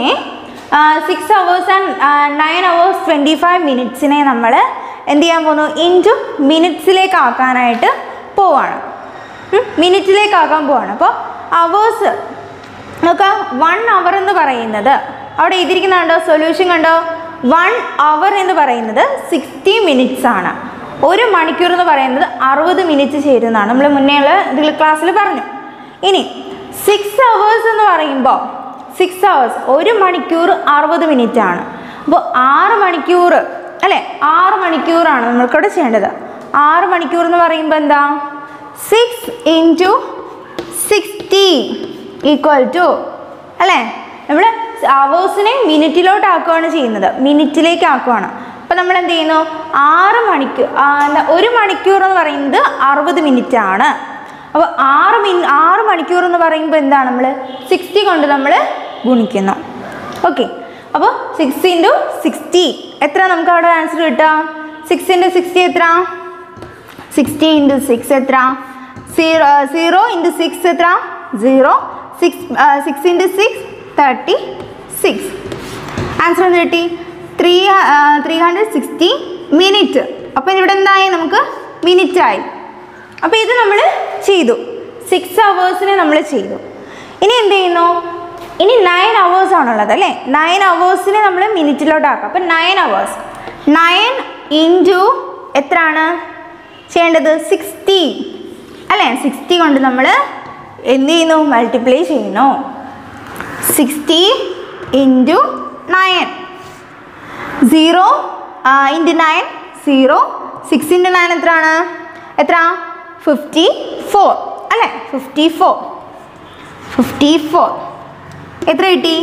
Speaker 1: 9 hours 25 minutesനെ നമ്മൾ എന്ത് ചെയ്യാൻ പോകുന്നു? ഇൻറ്റു മിനിറ്റ്സിലേക്ക് ആക്കാനായിട്ട് പോവാണ്. മിനിറ്റിലേക്ക് ആക്കാൻ പോവാണ്. അപ്പോൾ അവേഴ്സ് നോക്കാം. 1 hour എന്ന് പറയുന്നത് അവിടെ എഴുതിയിരിക്കുന്നുണ്ടോ? സൊല്യൂഷൻ കണ്ടോ? 1 hour എന്ന് പറയുന്നത് 60 minutes ആണ്. 1 മണിക്കൂർ എന്ന് പറയുന്നത് 60 മിനിറ്റ് ചേരുന്നതാണ്. നമ്മൾ മുന്നേ ഉള്ള ഇതിൽ ക്ലാസ്സിൽ പറഞ്ഞു. ഇനി 6 hours എന്ന് പറയുമ്പോൾ 6 hours 1 മണിക്കൂർ 60 മിനിറ്റ് ആണ്. അപ്പോൾ 6 മണിക്കൂർ അല്ലേ? 6 മണിക്കൂറാണ് നമ്മൾക്കിവിടെ ചെയ്യേണ്ടത്. 6 മണിക്കൂർ എന്ന് പറയുമ്പോൾ എന്താ? 6 × 60 = അല്ലേ? നമ്മൾ അവേഴ്സിനെ മിനിറ്റിലോട്ട് ആക്കുകയാണ് ചെയ്യുന്നത്. മിനിറ്റിലേക്ക് ആക്കുകയാണ്. അപ്പോൾ നമ്മൾ എന്ത് ചെയ്യുന്നു? 1 മണിക്കൂർ എന്ന് പറയുന്നത് 60 മിനിറ്റ് ആണ്. അപ്പോൾ 6 മണിക്കൂർ എന്ന് പറയുമ്പോൾ എന്താണ്? നമ്മൾ 60 കൊണ്ട് നമ്മൾ ഗുണിക്കുന്നു. ഓക്കെ, അപ്പോൾ 6 × 60 എത്ര നമുക്ക് അവിടെ ആൻസർ കിട്ടുക? 6 × 60 എത്ര? 60 × 6 എത്ര? 0 × 6 എത്ര? 0. 6 × 6 36. ആൻസർ എന്ത് കിട്ടി? 360 മിനിറ്റ്. അപ്പോൾ ഇവിടെ എന്തായി? നമുക്ക് മിനിറ്റായി. അപ്പോൾ ഇത് നമ്മൾ ചെയ്തു. 6 hours നമ്മൾ ചെയ്തു. ഇനി എന്ത് ചെയ്യുന്നു? ഇനി 9 hours ആണുള്ളത് അല്ലേ? 9 hours നമ്മൾ മിനിറ്റിലോട്ടാക്കാം. അപ്പോൾ 9 hours 9 × എത്രയാണ് ചെയ്യേണ്ടത്? 60 അല്ലേ? 60 കൊണ്ട് നമ്മൾ എന്ത് ചെയ്യുന്നു? മൾട്ടിപ്ലൈ ചെയ്യുന്നു. 60 × 9 0 × 9 0. 6 × 9 എത്രയാണ്? എത്ര? 54 അല്ലേ? 54 എത്ര കിട്ടി?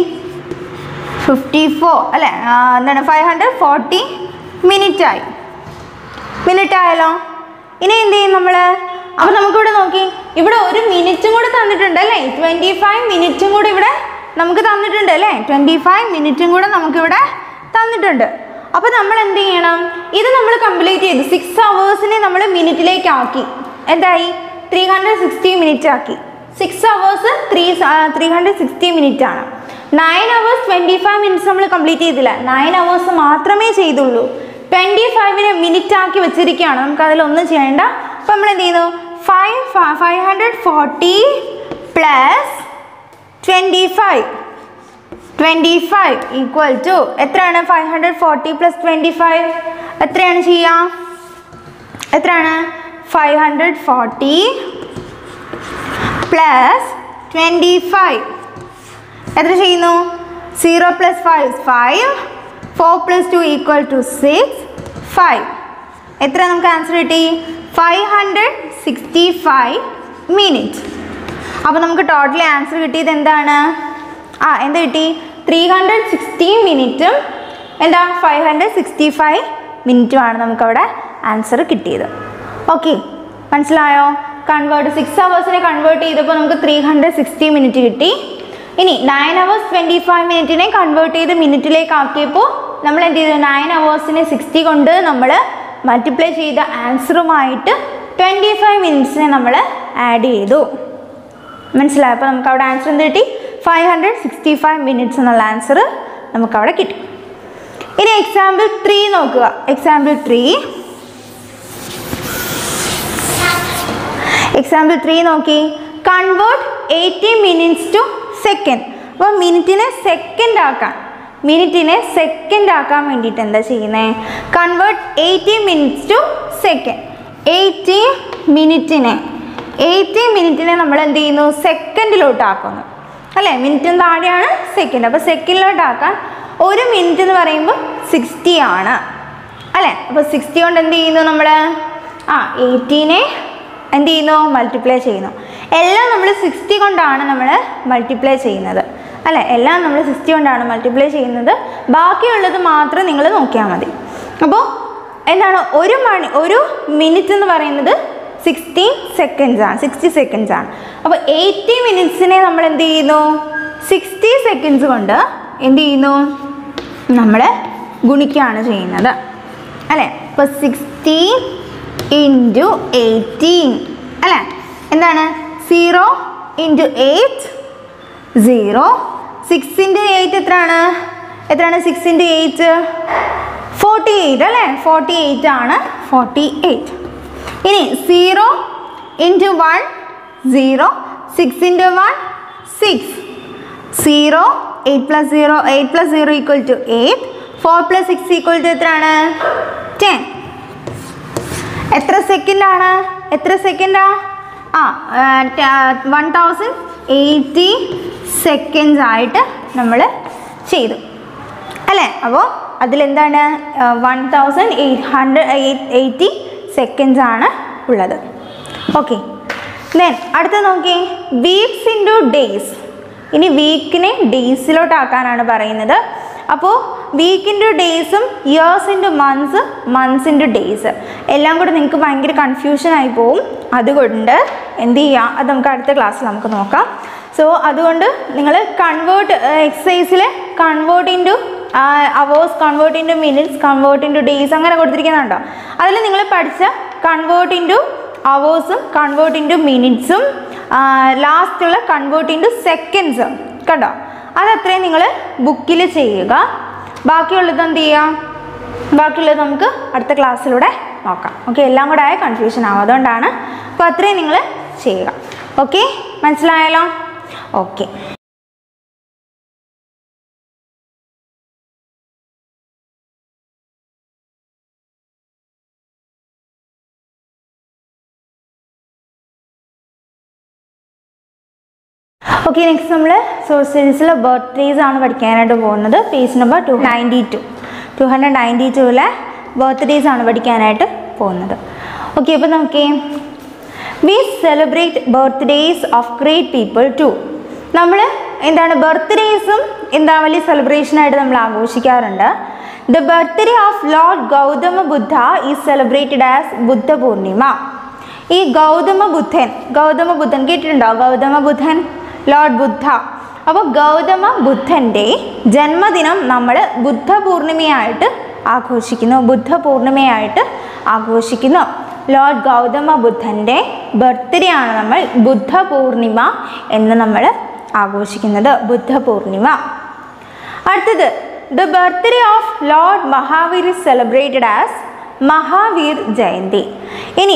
Speaker 1: 54 അല്ലേ? എന്താണ്? 540 മിനിറ്റായി. മിനിറ്റായല്ലോ. ഇനി എന്ത് ചെയ്യും നമ്മൾ? അപ്പോൾ നമുക്കിവിടെ നോക്കി, ഇവിടെ 1 മിനിറ്റും കൂടെ തന്നിട്ടുണ്ട് അല്ലേ? 25 മിനിറ്റും കൂടെ ഇവിടെ നമുക്ക് തന്നിട്ടുണ്ട് അല്ലേ? 25 മിനിറ്റും കൂടെ നമുക്കിവിടെ തന്നിട്ടുണ്ട്. അപ്പോൾ നമ്മൾ എന്ത് ചെയ്യണം? ഇത് നമ്മൾ കംപ്ലീറ്റ് ചെയ്തു. 6 hours നമ്മൾ മിനിറ്റിലേക്ക് ആക്കി. എന്തായി? 360 മിനിറ്റ് ആക്കി. 6 hours 360 മിനിറ്റ് ആണ്. 9 hours 25 മിനിറ്റ്സ് നമ്മൾ കംപ്ലീറ്റ് ചെയ്തില്ല. 9 hours മാത്രമേ ചെയ്തുള്ളൂ. 25നെ മിനിറ്റ് ആക്കി വെച്ചിരിക്കുകയാണ്. നമുക്ക് അതിലൊന്നും ചെയ്യേണ്ട. അപ്പോൾ നമ്മൾ എന്ത് ചെയ്യുന്നു? 540 + 25 = എത്രയാണ്? 540 + 25 എത്രയാണ് ചെയ്യുക? എത്രയാണ്? 540 + 25 എത്ര ചെയ്യുന്നു? 0 + 5 5. 4 + 2 = 6. 5 എത്ര നമുക്ക് ആൻസർ കിട്ടി? 565 മിനിറ്റ്. അപ്പോൾ നമുക്ക് ടോട്ടൽ ആൻസർ കിട്ടിയത് എന്താണ്? എന്ത് കിട്ടി? 360 മിനിറ്റും എന്താ 565 മിനിറ്റുമാണ് നമുക്കവിടെ ആൻസർ കിട്ടിയത്. ഓക്കെ, മനസ്സിലായോ? 6 hours കൺവേർട്ട് ചെയ്തപ്പോൾ നമുക്ക് 360 മിനിറ്റ് കിട്ടി. ഇനി 9 hours 25 മിനിറ്റിനെ കൺവേർട്ട് ചെയ്ത് മിനിറ്റിലേക്ക് ആക്കിയപ്പോൾ നമ്മൾ എന്ത് ചെയ്തു? 9 hours 60 കൊണ്ട് നമ്മൾ മൾട്ടിപ്ലൈ ചെയ്ത ആൻസറുമായിട്ട് 25 മിനിറ്റ്സിനെ നമ്മൾ ആഡ് ചെയ്തു. മനസ്സിലായോ? അപ്പോൾ നമുക്ക് അവിടെ ആൻസർ എന്ത് കിട്ടി? 565 മിനിറ്റ്സ് എന്നുള്ള ആൻസർ നമുക്കവിടെ കിട്ടി. ഇനി എക്സാമ്പിൾ 3 നോക്കുക. എക്സാമ്പിൾ 3 നോക്കി. Convert 80 minutes to second. അപ്പോൾ മിനിറ്റിനെ സെക്കൻഡ് ആക്കാൻ വേണ്ടിയിട്ട് എന്താ ചെയ്യുന്നത്? Convert 80 minutes to second. 80 മിനിറ്റിനെ നമ്മൾ എന്ത് ചെയ്യുന്നു? സെക്കൻഡിലോട്ടാക്കുന്നു. അല്ലേ? മിനിറ്റിന് താഴെയാണ് സെക്കൻഡ്. അപ്പോൾ സെക്കൻഡിലോട്ടാക്കാൻ 1 മിനിറ്റ് എന്ന് പറയുമ്പോൾ 60 ആണ് അല്ലേ? അപ്പോൾ 60 കൊണ്ട് എന്ത് ചെയ്യുന്നു നമ്മൾ? 18 എന്ത് ചെയ്യുന്നു? മൾട്ടിപ്ലൈ ചെയ്യുന്നു. എല്ലാം നമ്മൾ 60 കൊണ്ടാണ് നമ്മൾ മൾട്ടിപ്ലൈ ചെയ്യുന്നത് അല്ലേ? എല്ലാം നമ്മൾ 60 കൊണ്ടാണ് മൾട്ടിപ്ലൈ ചെയ്യുന്നത്. ബാക്കിയുള്ളത് മാത്രം നിങ്ങൾ നോക്കിയാൽ മതി. അപ്പോൾ എന്താണ്? 1 മിനിറ്റ് എന്ന് പറയുന്നത് 60 സെക്കൻഡ്സ് ആണ്, 60 സെക്കൻഡ്സ് ആണ്. അപ്പോൾ 80 മിനിറ്റ്സിനെ നമ്മൾ എന്ത് ചെയ്യുന്നു? 60 സെക്കൻഡ്സ് കൊണ്ട് എന്ത് ചെയ്യുന്നു? നമ്മൾ ഗുണിക്കുകയാണ് ചെയ്യുന്നത് അല്ലേ? അപ്പോൾ 60 × 18 അല്ലേ? എന്താണ്? 0 × 8 0. 6 × 8 എത്രയാണ്? 6 × 8 48 അല്ലേ? 48 ആണ്. 48. ഇനി 0 × 1 0. 6 × 1 6. 0 8 + 0 8 + 0 = 8. 4 + 6 = എത്രയാണ്? 10. എത്ര സെക്കൻഡാണ്? എത്ര സെക്കൻഡാ? 1080 സെക്കൻഡ്സ് ആയിട്ട് നമ്മൾ ചെയ്തു അല്ലേ? അപ്പോൾ അതിലെന്താണ്? 1880 സെക്കൻഡ്സ് ആണ് ഉള്ളത്. ഓക്കെ, ദെൻ അടുത്ത നോക്കി, വീക്സ് ഇൻറ്റു ഡേയ്സ്. ഇനി വീക്കിനെ ഡേയ്സിലോട്ടാക്കാനാണ് പറയുന്നത്. അപ്പോൾ വീക്ക് ഇൻറ്റു ഡേയ്സും years into months, months into days എല്ലാം കൂടെ നിങ്ങൾക്ക് ഭയങ്കര കൺഫ്യൂഷനായി പോവും. അതുകൊണ്ട് എന്ത് ചെയ്യുക? അത് നമുക്ക് അടുത്ത ക്ലാസ്സിൽ നമുക്ക് നോക്കാം. സോ അതുകൊണ്ട് നിങ്ങൾ കൺവേർട്ട് എക്സസൈസിൽ convert into hours, convert into minutes, convert into days അങ്ങനെ കൊടുത്തിരിക്കുന്നുണ്ടോ? അതിൽ നിങ്ങൾ പഠിച്ച കൺവേർട്ട് ഇൻറ്റു അവേഴ്സും കൺവേർട്ട് ഇൻറ്റു മിനിറ്റ്സും ലാസ്റ്റുള്ള കൺവേർട്ട് ഇൻറ്റു സെക്കൻഡ്സും കണ്ടോ? അതത്രയും നിങ്ങൾ ബുക്കിൽ ചെയ്യുക. ബാക്കിയുള്ളത് എന്ത് ചെയ്യാം? ബാക്കിയുള്ളത് നമുക്ക് അടുത്ത ക്ലാസ്സിലൂടെ നോക്കാം. ഓക്കെ, എല്ലാം കൂടെ ആയ കൺഫ്യൂഷൻ ആവും, അതുകൊണ്ടാണ്. അപ്പോൾ അത്രയും നിങ്ങൾ ചെയ്യുക. ഓക്കെ, മനസ്സിലായല്ലോ? ഓക്കെ. ഓക്കെ, നെക്സ്റ്റ് നമ്മൾ സോഷ്യൽ സ്റ്റഡീസിൽ ബർത്ത്ഡേയ്സ് ആണ് പഠിക്കാനായിട്ട് പോകുന്നത്. പേജ് നമ്പർ 292 ബർത്ത്ഡേയ്സ് ആണ് പഠിക്കാനായിട്ട് പോകുന്നത്. ഓക്കെ, അപ്പോൾ നോക്കിയേ, we celebrate birthdays of great people too. നമ്മൾ എന്താണ് ബർത്ത്ഡേയ്സും എന്താ വലിയ സെലിബ്രേഷനായിട്ട് നമ്മൾ ആഘോഷിക്കാറുണ്ട്. The birthday of lord Gautama Buddha is celebrated as Buddha Purnima. ഈ ഗൗതമ ബുദ്ധൻ കേട്ടിട്ടുണ്ടോ? ഗൗതമ ബുദ്ധൻ, ലോർഡ് ബുദ്ധ. അപ്പോൾ ഗൗതമ ബുദ്ധൻ്റെ ജന്മദിനം നമ്മൾ ബുദ്ധ പൂർണിമയായിട്ട് ആഘോഷിക്കുന്നു. ലോർഡ് ഗൗതമ ബുദ്ധൻ്റെ ബർത്ത്ഡേ ആണ് നമ്മൾ ബുദ്ധ പൂർണിമ എന്ന് നമ്മൾ ആഘോഷിക്കുന്നത്, ബുദ്ധ പൂർണിമ. അടുത്തത്, the birthday of lord Mahavir is celebrated as Mahavir Jayanti. ഇനി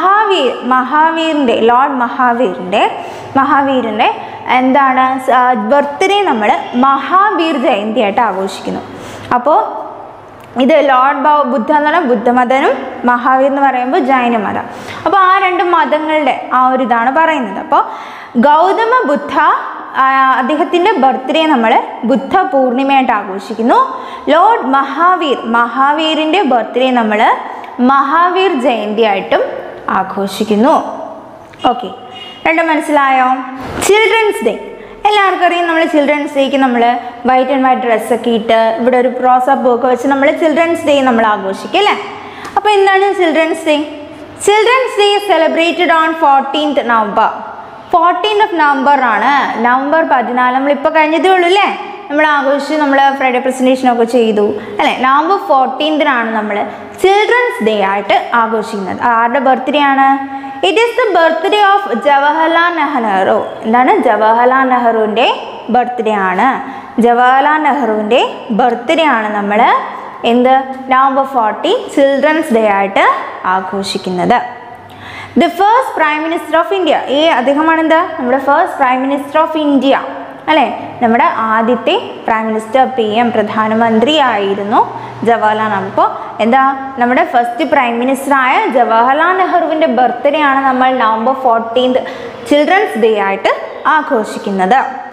Speaker 1: ലോർഡ് മഹാവീറിൻ്റെ എന്താണ് ബർത്ത്ഡേ നമ്മൾ മഹാവീർ ജയന്തി ആയിട്ട് ആഘോഷിക്കുന്നു. അപ്പോൾ ഇത് ലോർഡ് ബുദ്ധ എന്ന് പറഞ്ഞാൽ ബുദ്ധമതനും മഹാവീർ എന്ന് പറയുമ്പോൾ ജൈനമതം. അപ്പോൾ ആ രണ്ട് മതങ്ങളുടെ ആ ഒരു ഇതാണ് പറയുന്നത്. അപ്പോൾ ഗൗതമ ബുദ്ധ അദ്ദേഹത്തിൻ്റെ ബർത്ത്ഡേ നമ്മൾ ബുദ്ധ പൂർണിമയായിട്ട് ആഘോഷിക്കുന്നു. ലോർഡ് മഹാവീറിൻ്റെ ബർത്ത്ഡേ നമ്മൾ മഹാവീർ ജയന്തി ആയിട്ടും ആഘോഷിക്കുന്നു. ഓക്കെ, രണ്ടും മനസ്സിലായോ? ചിൽഡ്രൻസ് ഡേ എല്ലാവർക്കും അറിയാം. നമ്മൾ ചിൽഡ്രൻസ് ഡേക്ക് നമ്മൾ വൈറ്റ് ആൻഡ് വൈറ്റ് ഡ്രസ്സൊക്കെ ഇട്ട് ഇവിടെ ഒരു റോസാപ്പൂ ഒക്കെ വെച്ച് നമ്മൾ ചിൽഡ്രൻസ് ഡേ നമ്മൾ ആഘോഷിക്കും അല്ലേ? അപ്പോൾ എന്താണ് children's day? Children's day celebrated on 14th November. 14th November ആണ്. നവംബർ 14 നമ്മളിപ്പോൾ കഴിഞ്ഞതേ ഉള്ളൂ അല്ലേ? നമ്മൾ ആഘോഷിച്ച് നമ്മൾ ഫ്രൈഡേ പ്രസൻറ്റേഷനൊക്കെ ചെയ്തു അല്ലേ? നവംബർ 14th നമ്മൾ ചിൽഡ്രൻസ് ഡേ ആയിട്ട് ആഘോഷിക്കുന്നത്. ആരുടെ ബർത്ത്ഡേ ആണ്? It is the birthday of Jawaharlal Nehru. എന്താണ്? ജവഹർലാൽ നെഹ്റുവിൻ്റെ ബർത്ത്ഡേ ആണ്. ജവഹർലാൽ നെഹ്റുവിൻ്റെ ബർത്ത്ഡേ ആണ് നമ്മൾ എന്ത് നവംബർ 14 ചിൽഡ്രൻസ് ഡേ ആയിട്ട് ആഘോഷിക്കുന്നത്. The first prime minister of India, അദ്ദേഹമാണെന്ത്? നമ്മുടെ first prime minister of India അല്ലേ? നമ്മുടെ ആദ്യത്തെ പ്രൈം മിനിസ്റ്റർ PM പ്രധാനമന്ത്രി ആയിരുന്നു ജവഹർലാൽ നെഹ്റു. അപ്പോൾ എന്താ നമ്മുടെ ഫസ്റ്റ് പ്രൈം മിനിസ്റ്ററായ ജവഹർലാൽ നെഹ്റുവിൻ്റെ ബർത്ത്ഡേ ആണ് നമ്മൾ നവംബർ 14 ചിൽഡ്രൻസ് ഡേ ആയിട്ട് ആഘോഷിക്കുന്നത്.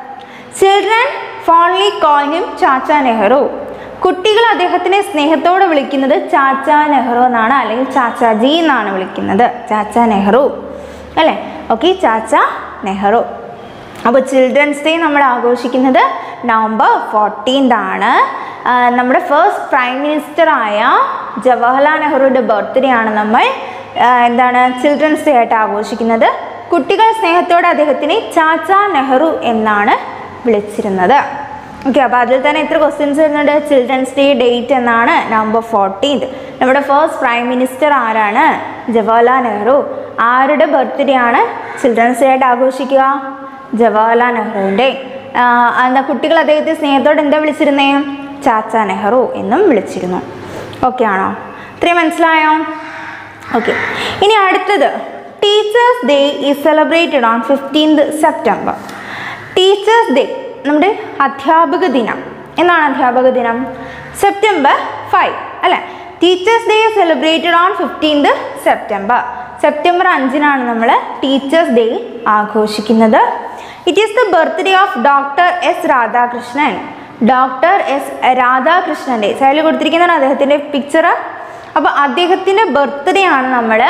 Speaker 1: ചിൽഡ്രൻ ഫോൺലി കോൾ ഹിം ചാച്ച നെഹ്റു. കുട്ടികൾ അദ്ദേഹത്തിനെ സ്നേഹത്തോടെ വിളിക്കുന്നത് ചാച്ച നെഹ്റു എന്നാണ്, അല്ലെങ്കിൽ ചാച്ചാജി എന്നാണ് വിളിക്കുന്നത്, ചാച്ച നെഹ്റു അല്ലേ. ഓക്കെ, ചാച്ച നെഹ്റു. അപ്പോൾ ചിൽഡ്രൻസ് ഡേ നമ്മൾ ആഘോഷിക്കുന്നത് നവംബർ 14 ആണ്. നമ്മുടെ ഫസ്റ്റ് പ്രൈം മിനിസ്റ്ററായ ജവഹർലാൽ നെഹ്റുവിൻ്റെ ബർത്ത്ഡേ ആണ് നമ്മൾ എന്താണ് ചിൽഡ്രൻസ് ഡേ ആയിട്ട് ആഘോഷിക്കുന്നത്. കുട്ടികൾ സ്നേഹത്തോടെ അദ്ദേഹത്തിനെ ചാച്ച നെഹ്റു എന്നാണ് വിളിച്ചിരുന്നത്. ഓക്കെ, അപ്പോൾ അതിൽ തന്നെ എത്ര ക്വസ്റ്റ്യൻസ് വരുന്നുണ്ട്? ചിൽഡ്രൻസ് ഡേ ഡേറ്റ് എന്നാണ് നവംബർ 14. നമ്മുടെ ഫസ്റ്റ് പ്രൈം മിനിസ്റ്റർ ആരാണ്? ജവഹർലാൽ നെഹ്റു. ആരുടെ ബർത്ത്ഡേ ആണ് ചിൽഡ്രൻസ് ഡേ ആയിട്ട് ആഘോഷിക്കുക? ജവഹർലാൽ നെഹ്റുവിൻ്റെ. എന്താ കുട്ടികൾ അദ്ദേഹത്തെ സ്നേഹത്തോടെ എന്താ വിളിച്ചിരുന്നേ? ചാച്ച നെഹ്റു എന്നും വിളിച്ചിരുന്നു. ഓക്കെ ആണോ? ഇത്രയും മനസ്സിലായോ? ഓക്കെ, ഇനി അടുത്തത് teachers day is celebrated on 15th September. Teachers day നമ്മുടെ അധ്യാപക ദിനം. എന്നാണ് അധ്യാപക ദിനം? September 5 അല്ലേ. Teachers day celebrated on 15th September. September 5-നാണ് നമ്മൾ ടീച്ചേഴ്സ് ഡേ ആഘോഷിക്കുന്നത്. It is the birthday of doctor S Radhakrishnan. Doctor S രാധാകൃഷ്ണൻ്റെ സൈഡിൽ കൊടുത്തിരിക്കുന്നതാണ് അദ്ദേഹത്തിൻ്റെ പിക്ചർ. അപ്പോൾ അദ്ദേഹത്തിൻ്റെ ബർത്ത്ഡേ ആണ് നമ്മൾ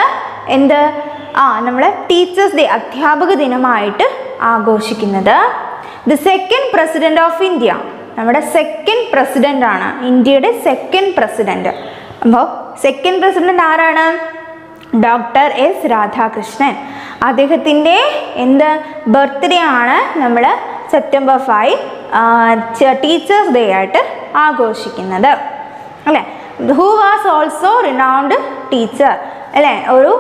Speaker 1: നമ്മൾ ടീച്ചേഴ്സ് ഡേ അധ്യാപക ദിനമായിട്ട് ആഘോഷിക്കുന്നത്. The second president of India, നമ്മുടെ സെക്കൻഡ് പ്രസിഡന്റ് ആണ്, ഇന്ത്യയുടെ സെക്കൻഡ് പ്രസിഡന്റ്. അപ്പോൾ സെക്കൻഡ് പ്രസിഡന്റ് ആരാണ്? Doctor S Radhakrishnan. അദ്ദേഹത്തിൻ്റെ ബർത്ത്ഡേ ആണ് നമ്മൾ September 5 ടീച്ചേഴ്സ് ഡേ ആയിട്ട് ആഘോഷിക്കുന്നത് അല്ലേ. Who was also renowned teacher അല്ലേ. ഒരു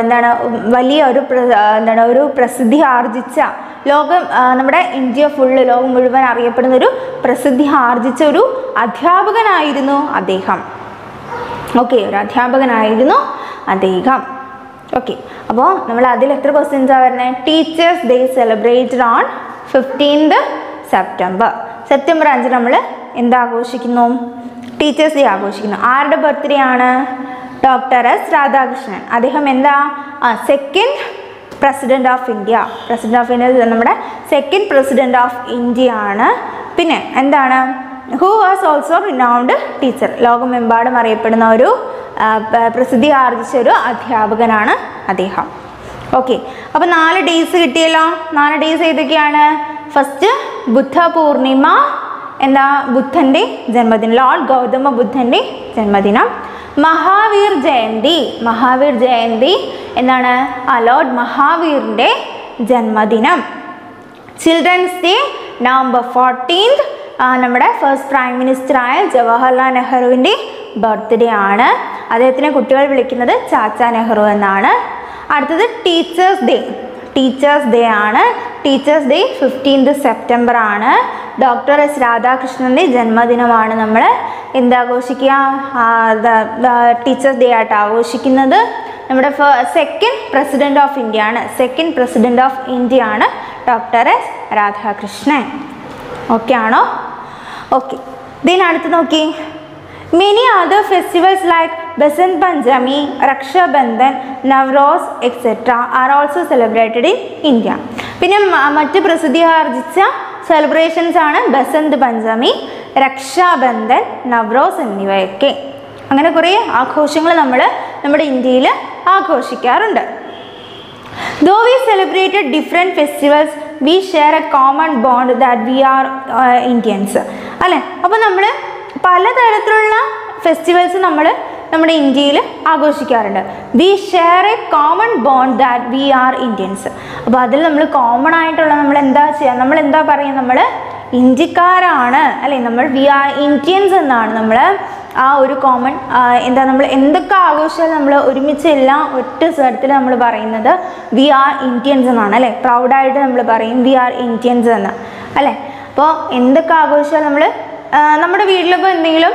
Speaker 1: വലിയ ഒരു പ്രസിദ്ധി ആർജിച്ച, ലോകം നമ്മുടെ ഇന്ത്യ ഫുള്ള്, ലോകം മുഴുവൻ അറിയപ്പെടുന്ന ഒരു പ്രസിദ്ധി ആർജിച്ച ഒരു അധ്യാപകനായിരുന്നു അദ്ദേഹം. ഓക്കെ, ഒരു അധ്യാപകനായിരുന്നു അദ്ദേഹം. ഓക്കെ, അപ്പോൾ നമ്മൾ അതിൽ എത്ര ക്വസ്റ്റ്യൻസാണ് വരുന്നത്? Teachers day celebrated on 15th September. September 5 നമ്മൾ എന്താഘോഷിക്കുന്നു? ടീച്ചേഴ്സ് ഡേ ആഘോഷിക്കുന്നു. ആരുടെ ബർത്ത്ഡേ ആണ്? Doctor S Radhakrishnan. അദ്ദേഹം second president of India. President of India നമ്മുടെ സെക്കൻഡ് പ്രസിഡന്റ് ഓഫ് ഇന്ത്യ ആണ്. പിന്നെ എന്താണ്? Who was also renowned teacher. ലോകമെമ്പാടും അറിയപ്പെടുന്ന ഒരു പ്രസിദ്ധി ആർജിച്ച ഒരു അധ്യാപകനാണ് അദ്ദേഹം. ഓക്കെ, അപ്പോൾ 4 ഡേയ്സ് കിട്ടിയല്ലോ. 4 ഡേയ്സ് ഏതൊക്കെയാണ്? ഫസ്റ്റ് ബുദ്ധ പൂർണിമ, ബുദ്ധൻ്റെ ജന്മദിനം, ലോർഡ് ഗൗതമ ബുദ്ധൻ്റെ ജന്മദിനം. മഹാവീർ ജയന്തി, മഹാവീർ ജയന്തി എന്താണ്? ലോർഡ് മഹാവീറിൻ്റെ ജന്മദിനം. ചിൽഡ്രൻസ് ഡേ നവംബർ 14 നമ്മുടെ ഫസ്റ്റ് പ്രൈം മിനിസ്റ്ററായ ജവഹർലാൽ നെഹ്റുവിൻ്റെ ബർത്ത്ഡേ ആണ്. അദ്ദേഹത്തിനെ കുട്ടികൾ വിളിക്കുന്നത് ചാച്ച നെഹ്റു എന്നാണ്. അടുത്തത് ടീച്ചേഴ്സ് ഡേ. ടീച്ചേഴ്സ് ഡേ ആണ്. ടീച്ചേഴ്സ് ഡേ 15th September ആണ്. ഡോക്ടർ എസ് രാധാകൃഷ്ണൻ്റെ ജന്മദിനമാണ് നമ്മൾ എന്താഘോഷിക്കുക? ടീച്ചേഴ്സ് ഡേ ആയിട്ട് ആഘോഷിക്കുന്നത്. നമ്മുടെ സെക്കൻഡ് പ്രസിഡന്റ് ഓഫ് ഇന്ത്യ ആണ്. സെക്കൻഡ് പ്രസിഡന്റ് ഓഫ് ഇന്ത്യ ആണ് ഡോക്ടർ എസ് രാധാകൃഷ്ണൻ. ഓക്കെ ആണോ? ഓക്കെ, ഇതിന് അടുത്ത് നോക്കി. Many other festivals like Basant Panchami, Raksha Bandhan, Navroz, etc. are also celebrated in India. പിന്നെ മറ്റ് പ്രസിദ്ധി ആർജിച്ച സെലിബ്രേഷൻസ് ആണ് ബസന്ത് പഞ്ചമി, രക്ഷാബന്ധൻ, നവ്രോസ് എന്നിവയൊക്കെ. അങ്ങനെ കുറേ ആഘോഷങ്ങൾ നമ്മൾ നമ്മുടെ ഇന്ത്യയിൽ ആഘോഷിക്കാറുണ്ട്. Though we celebrated different festivals, we share a common bond that we are Indians. അല്ലേ? അപ്പോൾ നമ്മൾ പലതരത്തിലുള്ള ഫെസ്റ്റിവൽസ് നമ്മൾ നമ്മുടെ ഇന്ത്യയിൽ ആഘോഷിക്കാറുണ്ട്. We share a common bond that we are Indians. അപ്പോൾ അതിൽ നമ്മൾ കോമൺ ആയിട്ടുള്ള നമ്മൾ എന്താ ചെയ്യുക? നമ്മൾ എന്താ പറയുക? നമ്മൾ ഇന്ത്യക്കാരാണ് അല്ലേ? നമ്മൾ വി ആർ ഇന്ത്യൻസ് എന്നാണ് നമ്മൾ ആ ഒരു കോമൺ നമ്മൾ എന്തൊക്കെ ആഘോഷിച്ചാലും നമ്മൾ ഒരുമിച്ച് എല്ലാം ഒറ്റ സ്വരത്തിൽ നമ്മൾ പറയുന്നത് വി ആർ ഇന്ത്യൻസ് എന്നാണ് അല്ലേ? പ്രൗഡായിട്ട് നമ്മൾ പറയും വി ആർ ഇന്ത്യൻസ് എന്ന് അല്ലേ? അപ്പോൾ എന്തൊക്കെ ആഘോഷിച്ചാലും നമ്മൾ നമ്മുടെ വീട്ടിലിപ്പോൾ എന്തെങ്കിലും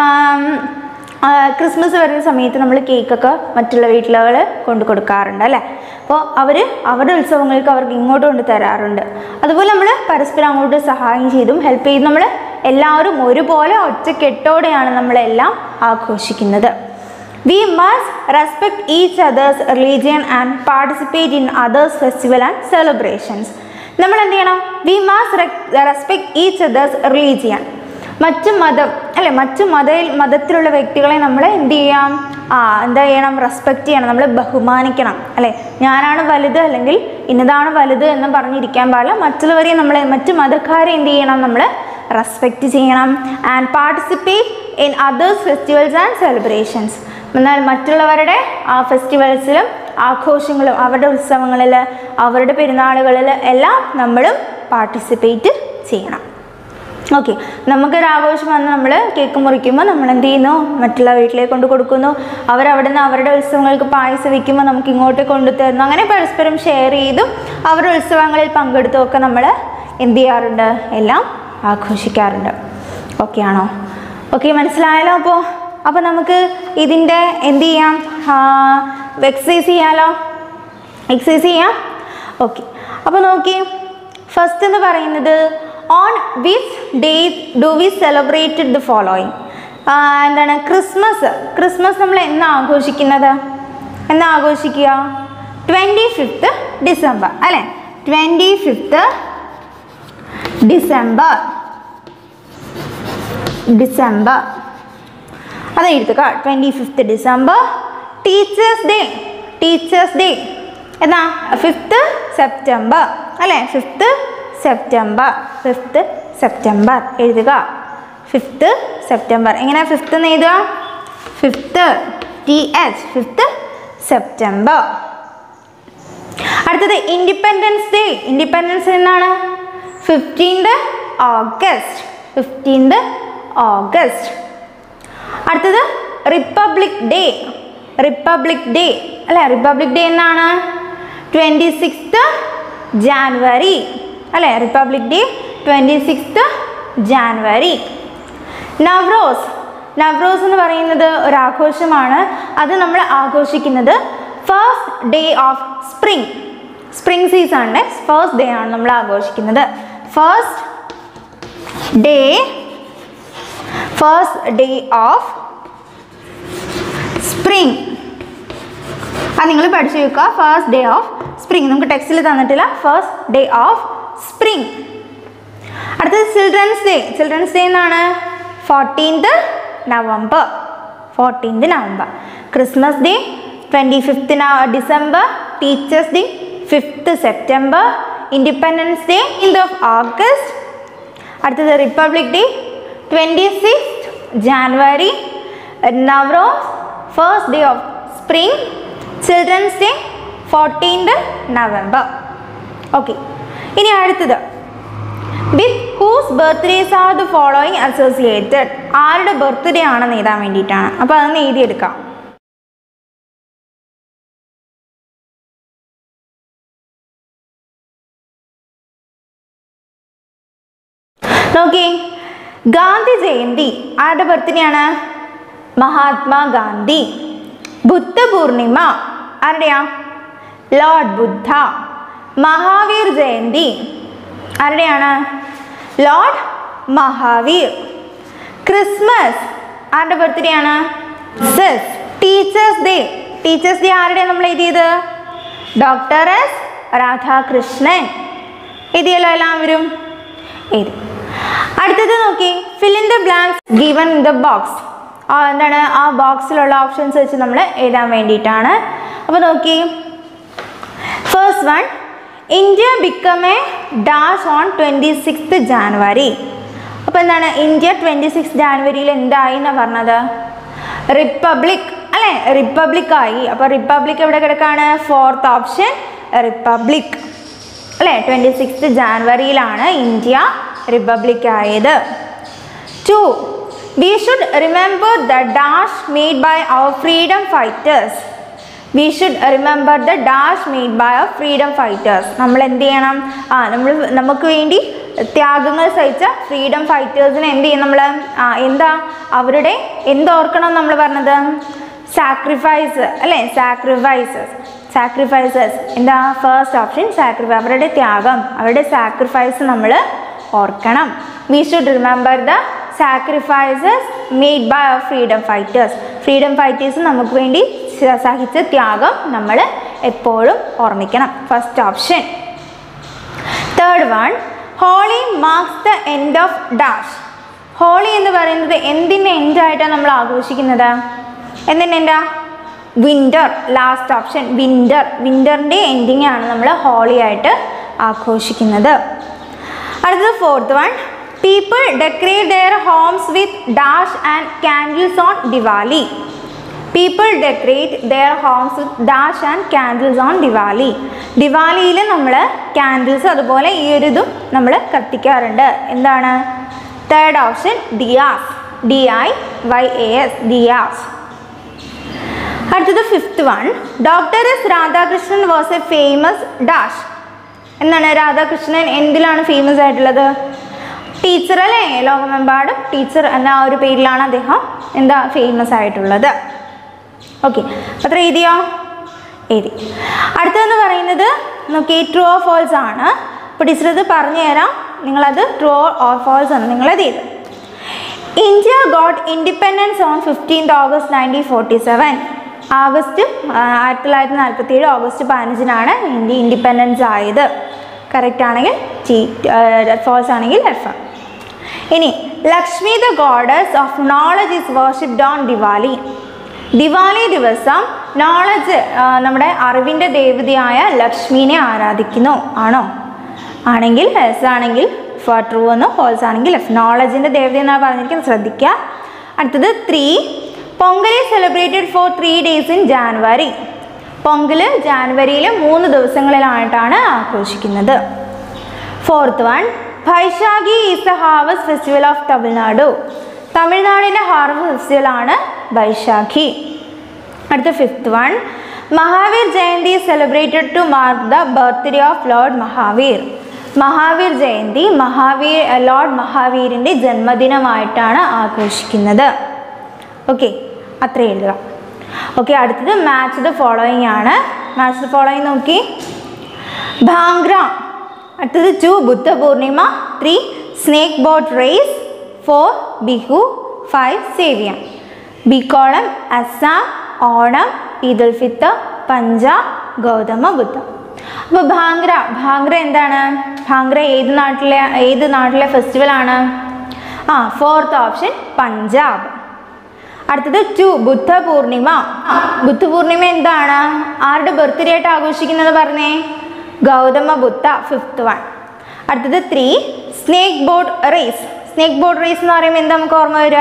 Speaker 1: ക്രിസ്മസ് വരുന്ന സമയത്ത് നമ്മൾ കേക്കൊക്കെ മറ്റുള്ള വീട്ടിലുകൾ കൊണ്ടു കൊടുക്കാറുണ്ട് അല്ലേ? അപ്പോൾ അവരുടെ ഉത്സവങ്ങൾക്ക് അവർക്ക് ഇങ്ങോട്ട് കൊണ്ട് തരാറുണ്ട്. അതുപോലെ നമ്മൾ പരസ്പരം അങ്ങോട്ട് സഹായം ചെയ്തും ഹെൽപ്പ് ചെയ്തും നമ്മൾ എല്ലാവരും ഒരുപോലെ ഒറ്റക്കെട്ടോടെയാണ് നമ്മളെല്ലാം ആഘോഷിക്കുന്നത്. We must respect each others religion and participate in others festival and celebrations. നമ്മൾ എന്ത് ചെയ്യണം? We must respect each others religion. മറ്റു മതം അല്ലെ, മറ്റു മതത്തിലുള്ള വ്യക്തികളെ നമ്മൾ എന്ത് ചെയ്യാം? എന്താ ചെയ്യണം? റെസ്പെക്റ്റ് ചെയ്യണം, നമ്മൾ ബഹുമാനിക്കണം അല്ലേ. ഞാനാണ് വലുത് അല്ലെങ്കിൽ ഇന്നതാണ് വലുത് എന്ന് പറഞ്ഞിരിക്കാൻ പാടില്ല. മറ്റുള്ളവരെ നമ്മൾ, മറ്റു മതക്കാരെ എന്ത് ചെയ്യണം? നമ്മൾ റെസ്പെക്റ്റ് ചെയ്യണം. And participate in others festivals and celebrations. എന്നാൽ മറ്റുള്ളവരുടെ ഫെസ്റ്റിവൽസിലും ആഘോഷങ്ങളും അവരുടെ ഉത്സവങ്ങളിൽ അവരുടെ പെരുന്നാളുകളിൽ എല്ലാം നമ്മളും പാർട്ടിസിപ്പേറ്റ് ചെയ്യണം. ഓക്കെ, നമുക്കൊരു ആഘോഷം വന്ന് നമ്മൾ കേക്ക് മുറിക്കുമ്പോൾ നമ്മൾ എന്ത് ചെയ്യുന്നു? മറ്റുള്ള വീട്ടിലേക്ക് കൊണ്ട് കൊടുക്കുന്നു. അവരവിടെ നിന്ന് അവരുടെ ഉത്സവങ്ങൾക്ക് പായസം വയ്ക്കുമ്പോൾ നമുക്ക് ഇങ്ങോട്ട് കൊണ്ടുതരുന്നു. അങ്ങനെ പരസ്പരം ഷെയർ ചെയ്തും അവരുടെ ഉത്സവങ്ങളിൽ പങ്കെടുത്തും ഒക്കെ നമ്മൾ എന്ത് ചെയ്യാറുണ്ട്? എല്ലാം ആഘോഷിക്കാറുണ്ട്. ഓക്കെ ആണോ? ഓക്കെ, മനസ്സിലായല്ലോ? അപ്പോൾ നമുക്ക് ഇതിൻ്റെ എന്ത് ചെയ്യാം? എക്സസൈസ് ചെയ്യാലോ? എക്സസൈസ് ചെയ്യാം. ഓക്കെ, അപ്പോൾ നോക്കി, ഫസ്റ്റ് എന്ന് പറയുന്നത് on which date do we celebrated the following. എന്താണ്? ക്രിസ്മസ് നമ്മൾ എന്നാ ആഘോഷിക്കുന്നത്? എന്നാ ആഘോഷിക്കുക? 25th ഡിസംബർ അല്ലേ? 25th ഡിസംബർ അത് എഴുതുക. 25th December. ടീച്ചേഴ്സ് ഡേ എന്നാ? 5th സെപ്റ്റംബർ അല്ലേ? 5th സെപ്റ്റംബർ എഴുതുക. 5th September. എങ്ങനെ 5th എന്ന് എഴുതുക? 5th September. അടുത്തത് ഇൻഡിപെൻഡൻസ് ഡേ. ഇൻഡിപെൻഡൻസ് എന്നാണ്? 15th August. അടുത്തത് റിപ്പബ്ലിക് ഡേ അല്ലേ? റിപ്പബ്ലിക് ഡേ എന്നാണ്? 26th ജാനുവരി അല്ലേ? Republic day 26th January. നവ്രോസ് എന്ന് പറയുന്നത് ഒരാഘോഷമാണ്. അത് നമ്മൾ ആഘോഷിക്കുന്നത് ഫസ്റ്റ് ഡേ ഓഫ് സ്പ്രിംഗ് സീസണിൻ്റെ ഫസ്റ്റ് ഡേ ആണ് നമ്മൾ ആഘോഷിക്കുന്നത്. First day of spring. അത് നിങ്ങൾ പഠിച്ചു വെക്കുക. ഫസ്റ്റ് ഡേ ഓഫ് സ്പ്രിംഗ് നമുക്ക് ടെക്സ്റ്റിൽ തന്നിട്ടില്ല. First day of spring. അടുത്തത് ചിൽഡ്രൻസ് ഡേ എന്നാണ്? 14th November. Christmas day 25th December. Teachers day 5th September. Independence day 15th August. അടുത്തത് republic day 26th January. Navroz first day of spring. Children's day 14th November. Okay, ഇനി അടുത്തത് with whose birthdays are the following associated. ആരുടെ birthday ആണെന്ന് എഴുതാൻ വേണ്ടിയിട്ടാണ്. അപ്പോൾ അതൊന്ന് എഴുതിയെടുക്കാം. നോക്കി, ഗാന്ധി ജയന്തി ആരുടെ ബർത്ത്ഡേ ആണ്? മഹാത്മാഗാന്ധി. ബുദ്ധ പൂർണിമ ആരുടെയാ? ലോർഡ് ബുദ്ധ. മഹാവീർ ജയന്തി ആരുടെയാണ്? ലോർഡ് മഹാവീർ. ക്രിസ്മസ് ആരുടെ ബർത്ത്ഡേ ആണ്? സിസ്. ടീച്ചേഴ്സ് ഡേ ആരുടെ നമ്മൾ എഴുതിയത്? Doctor S Radhakrishnan. എഴുതിയല്ലോ എല്ലാവരും? എഴുതി. അടുത്തത് നോക്കി, fill in the blanks given in the box. എന്താണ്? ആ ബോക്സിലുള്ള ഓപ്ഷൻസ് വെച്ച് നമ്മൾ എഴുതാൻ വേണ്ടിയിട്ടാണ്. അപ്പോൾ നോക്കി, first one, India become a dash on 26th January. അപ്പോൾ എന്താണ്? ഇന്ത്യ 26th ജാനുവരിയിൽ എന്തായി എന്നാണ് പറഞ്ഞത്? റിപ്പബ്ലിക് അല്ലേ? റിപ്പബ്ലിക് ആയി. അപ്പോൾ റിപ്പബ്ലിക് എവിടെ കിടക്കാണ്? 4th ഓപ്ഷൻ റിപ്പബ്ലിക് അല്ലേ? 26th ജാനുവരിയിലാണ് ഇന്ത്യ റിപ്പബ്ലിക് ആയത്. 2, we should remember the dash made by our freedom fighters. We should remember the dash made by our freedom fighters. നമ്മൾ എന്ത് ചെയ്യണം? നമുക്ക് വേണ്ടി ത്യാഗങ്ങൾ സഹിച്ച ഫ്രീഡം ഫൈറ്റേഴ്സിനെ എന്ത് ചെയ്യും നമ്മൾ? എന്താ അവരുടെ എന്തോർക്കണം നമ്മൾ പറഞ്ഞത്? സാക്രിഫൈസ് അല്ലേ? സാക്രിഫൈസസ് എന്താ? First option sacrifice. അവരുടെ ത്യാഗം, അവരുടെ സാക്രിഫൈസ് നമ്മൾ ഓർക്കണം. We should remember the sacrifices made by our freedom fighters. Freedom fighters നമുക്ക് വേണ്ടി സഹിച്ച ത്യാഗം നമ്മൾ എപ്പോഴും ഓർമ്മിക്കണം. First option. Third one, Holi marks the end of dash. Holi എന്ന് പറയുന്നത് എന്തിൻ്റെ എൻഡായിട്ടാണ് നമ്മൾ ആഘോഷിക്കുന്നത്? എന്തിൻ്റെ എൻഡാ? വിൻ്റർ. Last option winter. വിൻ്ററിൻ്റെ എൻഡിങ് ആണ് നമ്മൾ ഹോളി ആയിട്ട് ആഘോഷിക്കുന്നത്. അടുത്തത് fourth one, people decorate their homes with dash and candles on Diwali. People decorate their homes with dash and candles on Diwali. ദിവാലിയിൽ നമ്മൾ കാൻഡിൽസ് അതുപോലെ ഈ ഒരു ഇതും നമ്മൾ കത്തിക്കാറുണ്ട്. എന്താണ്? Third option diyas. DIYAS, diyas. അടുത്തത് fifth one, doctor S Radhakrishnan was a famous dash. എന്താണ് രാധാകൃഷ്ണൻ എന്തിലാണ് ഫേമസ് ആയിട്ടുള്ളത്? ടീച്ചർ അല്ലേ? ലോകമെമ്പാടും ടീച്ചർ എന്ന ആ ഒരു പേരിലാണ് അദ്ദേഹം എന്താ ഫേമസ് ആയിട്ടുള്ളത്. ഓക്കെ, അത്ര എഴുതിയോ? എഴുതി. അടുത്തതെന്ന് പറയുന്നത് നോക്കി ട്രൂ ഓർ ഫോൾസ് ആണ്. അപ്പോൾ ടീച്ചർ ഇത് പറഞ്ഞു തരാം, നിങ്ങളത് ട്രൂ ഓർ ഫോൾസ് ആണ് നിങ്ങളത് ചെയ്ത്. India got independence on 15th August 1947. August 1947 August 15 India independence ആയത്. കറക്റ്റ് ആണെങ്കിൽ ഫോൾസ് ആണെങ്കിൽ എഫ്. ഇനി Lakshmi the goddess of knowledge is worshipped on Diwali. Diwali ദിവസം നോളജ് നമ്മുടെ അറിവിൻ്റെ ദേവതയായ ലക്ഷ്മിനെ ആരാധിക്കുന്നു. ആണോ? ആണെങ്കിൽ എസ്, ആണെങ്കിൽ ഫോർ ട്രൂ എന്ന്, ഫോൾസ് ആണെങ്കിൽ എഫ്. നോളജിൻ്റെ ദേവത എന്നാണ് പറഞ്ഞിരിക്കുന്നത്, ശ്രദ്ധിക്കുക. അടുത്തത് 3, Pongal is celebrated four 3 days in January. Pongal ജാനുവരിയിൽ 3 ദിവസങ്ങളിലായിട്ടാണ് ആഘോഷിക്കുന്നത്. Fourth one, Baisakhi is the harvest festival of Tamil Nadu. തമിഴ്നാടിൻ്റെ harvest ഫെസ്റ്റിവലാണ് Baisakhi. അടുത്ത fifth one, Mahavir Jayanti is celebrated two mark the birthday of lord Mahavir. Mahavir Jayanti Lord മഹാവീരിൻ്റെ ജന്മദിനമായിട്ടാണ് ആഘോഷിക്കുന്നത്. ഓക്കെ, അത്ര എഴുതുക. ഓക്കെ, അടുത്തത് മാച്ച് ദ ഫോളോയിങ് ആണ്. മാച്ച് ദ ഫോളോയിങ് നോക്കി. ഭാംഗ്ര. അടുത്തത് 2, Buddha Purnima. 3, snake boat race. 4, Bihu. 5, Sewaiyan. ബിക്കോളം അസാം, ഓണം, ഈദ് ഉൽ ഫിത്തർ, പഞ്ചാബ്, ഗൗതമ ബുദ്ധ. അപ്പോൾ ഭാംഗ്ര എന്താണ്? ഭാംഗ്ര ഏത് നാട്ടിലെ ഫെസ്റ്റിവലാണ്? Fourth option Punjab. അടുത്തത് 2, ബുദ്ധ പൂർണിമ. ബുദ്ധ പൂർണിമ എന്താണ്? ആരുടെ ബർത്ത്ഡേ ആയിട്ട് ആഘോഷിക്കുന്നത് പറഞ്ഞേ? Gautama Buddha, fifth one. അടുത്തത് 3, snake boat race. Snake boat race എന്ന് പറയുമ്പോൾ എന്താ നമുക്ക് ഓർമ്മ വരിക?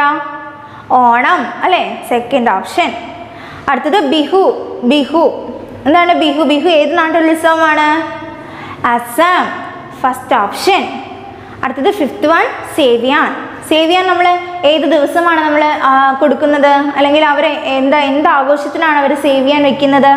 Speaker 1: ഓണം അല്ലേ? Second option. അടുത്തത് ബിഹു. എന്താണ് ബിഹു? ബിഹു ഏത് നാട്ടിലെ ഉത്സവമാണ്? Assam, first option. അടുത്തത് ഫിഫ്ത്ത് വൺ, സേവിയാൻ നമ്മൾ ഏത് ദിവസമാണ് നമ്മൾ കൊടുക്കുന്നത്? അല്ലെങ്കിൽ അവർ എന്ത് ആഘോഷത്തിനാണ് അവർ സേവിയാൻ വെക്കുന്നത്?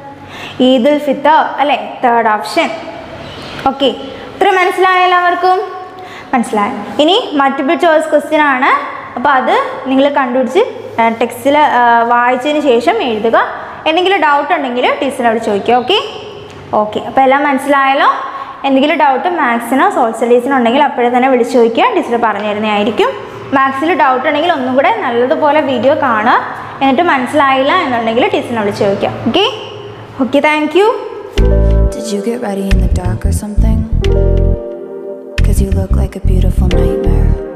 Speaker 1: ഈദ് ഉൽ ഫിത്തർ അല്ലേ? Third option. ഓക്കെ, ഇത്ര മനസ്സിലായ എല്ലാവർക്കും? മനസ്സിലായി. ഇനി മൾട്ടിപ്പിൾ ചോയ്സ് ക്വസ്റ്റ്യൻ ആണ്. അപ്പോൾ അത് നിങ്ങൾ കണ്ടുപിടിച്ച് ടെക്സ്റ്റിൽ വായിച്ചതിന് ശേഷം എഴുതുക. എന്തെങ്കിലും ഡൗട്ട് ഉണ്ടെങ്കിൽ ടീച്ചറിനോട് ചോദിക്കുക. ഓക്കെ, അപ്പോൾ എല്ലാം മനസ്സിലായല്ലോ? എന്തെങ്കിലും ഡൗട്ട് മാത്സിനോ സോഷ്യൽ സ്റ്റഡീസിനോ ഉണ്ടെങ്കിൽ അപ്പോഴേ തന്നെ വിളിച്ച് ചോദിക്കുക, ടീച്ചർ പറഞ്ഞു തരുന്നതായിരിക്കും. മാത്സിൽ ഡൗട്ട് ഉണ്ടെങ്കിൽ ഒന്നും കൂടെ നല്ലതുപോലെ വീഡിയോ കാണുക. എന്നിട്ട് മനസ്സിലായില്ല എന്നുണ്ടെങ്കിൽ ടീച്ചറിനെ വിളിച്ച് ചോദിക്കുക. Okay, thank you.
Speaker 2: Did you get ready in the dark or something? 'Cause you look like a beautiful nightmare.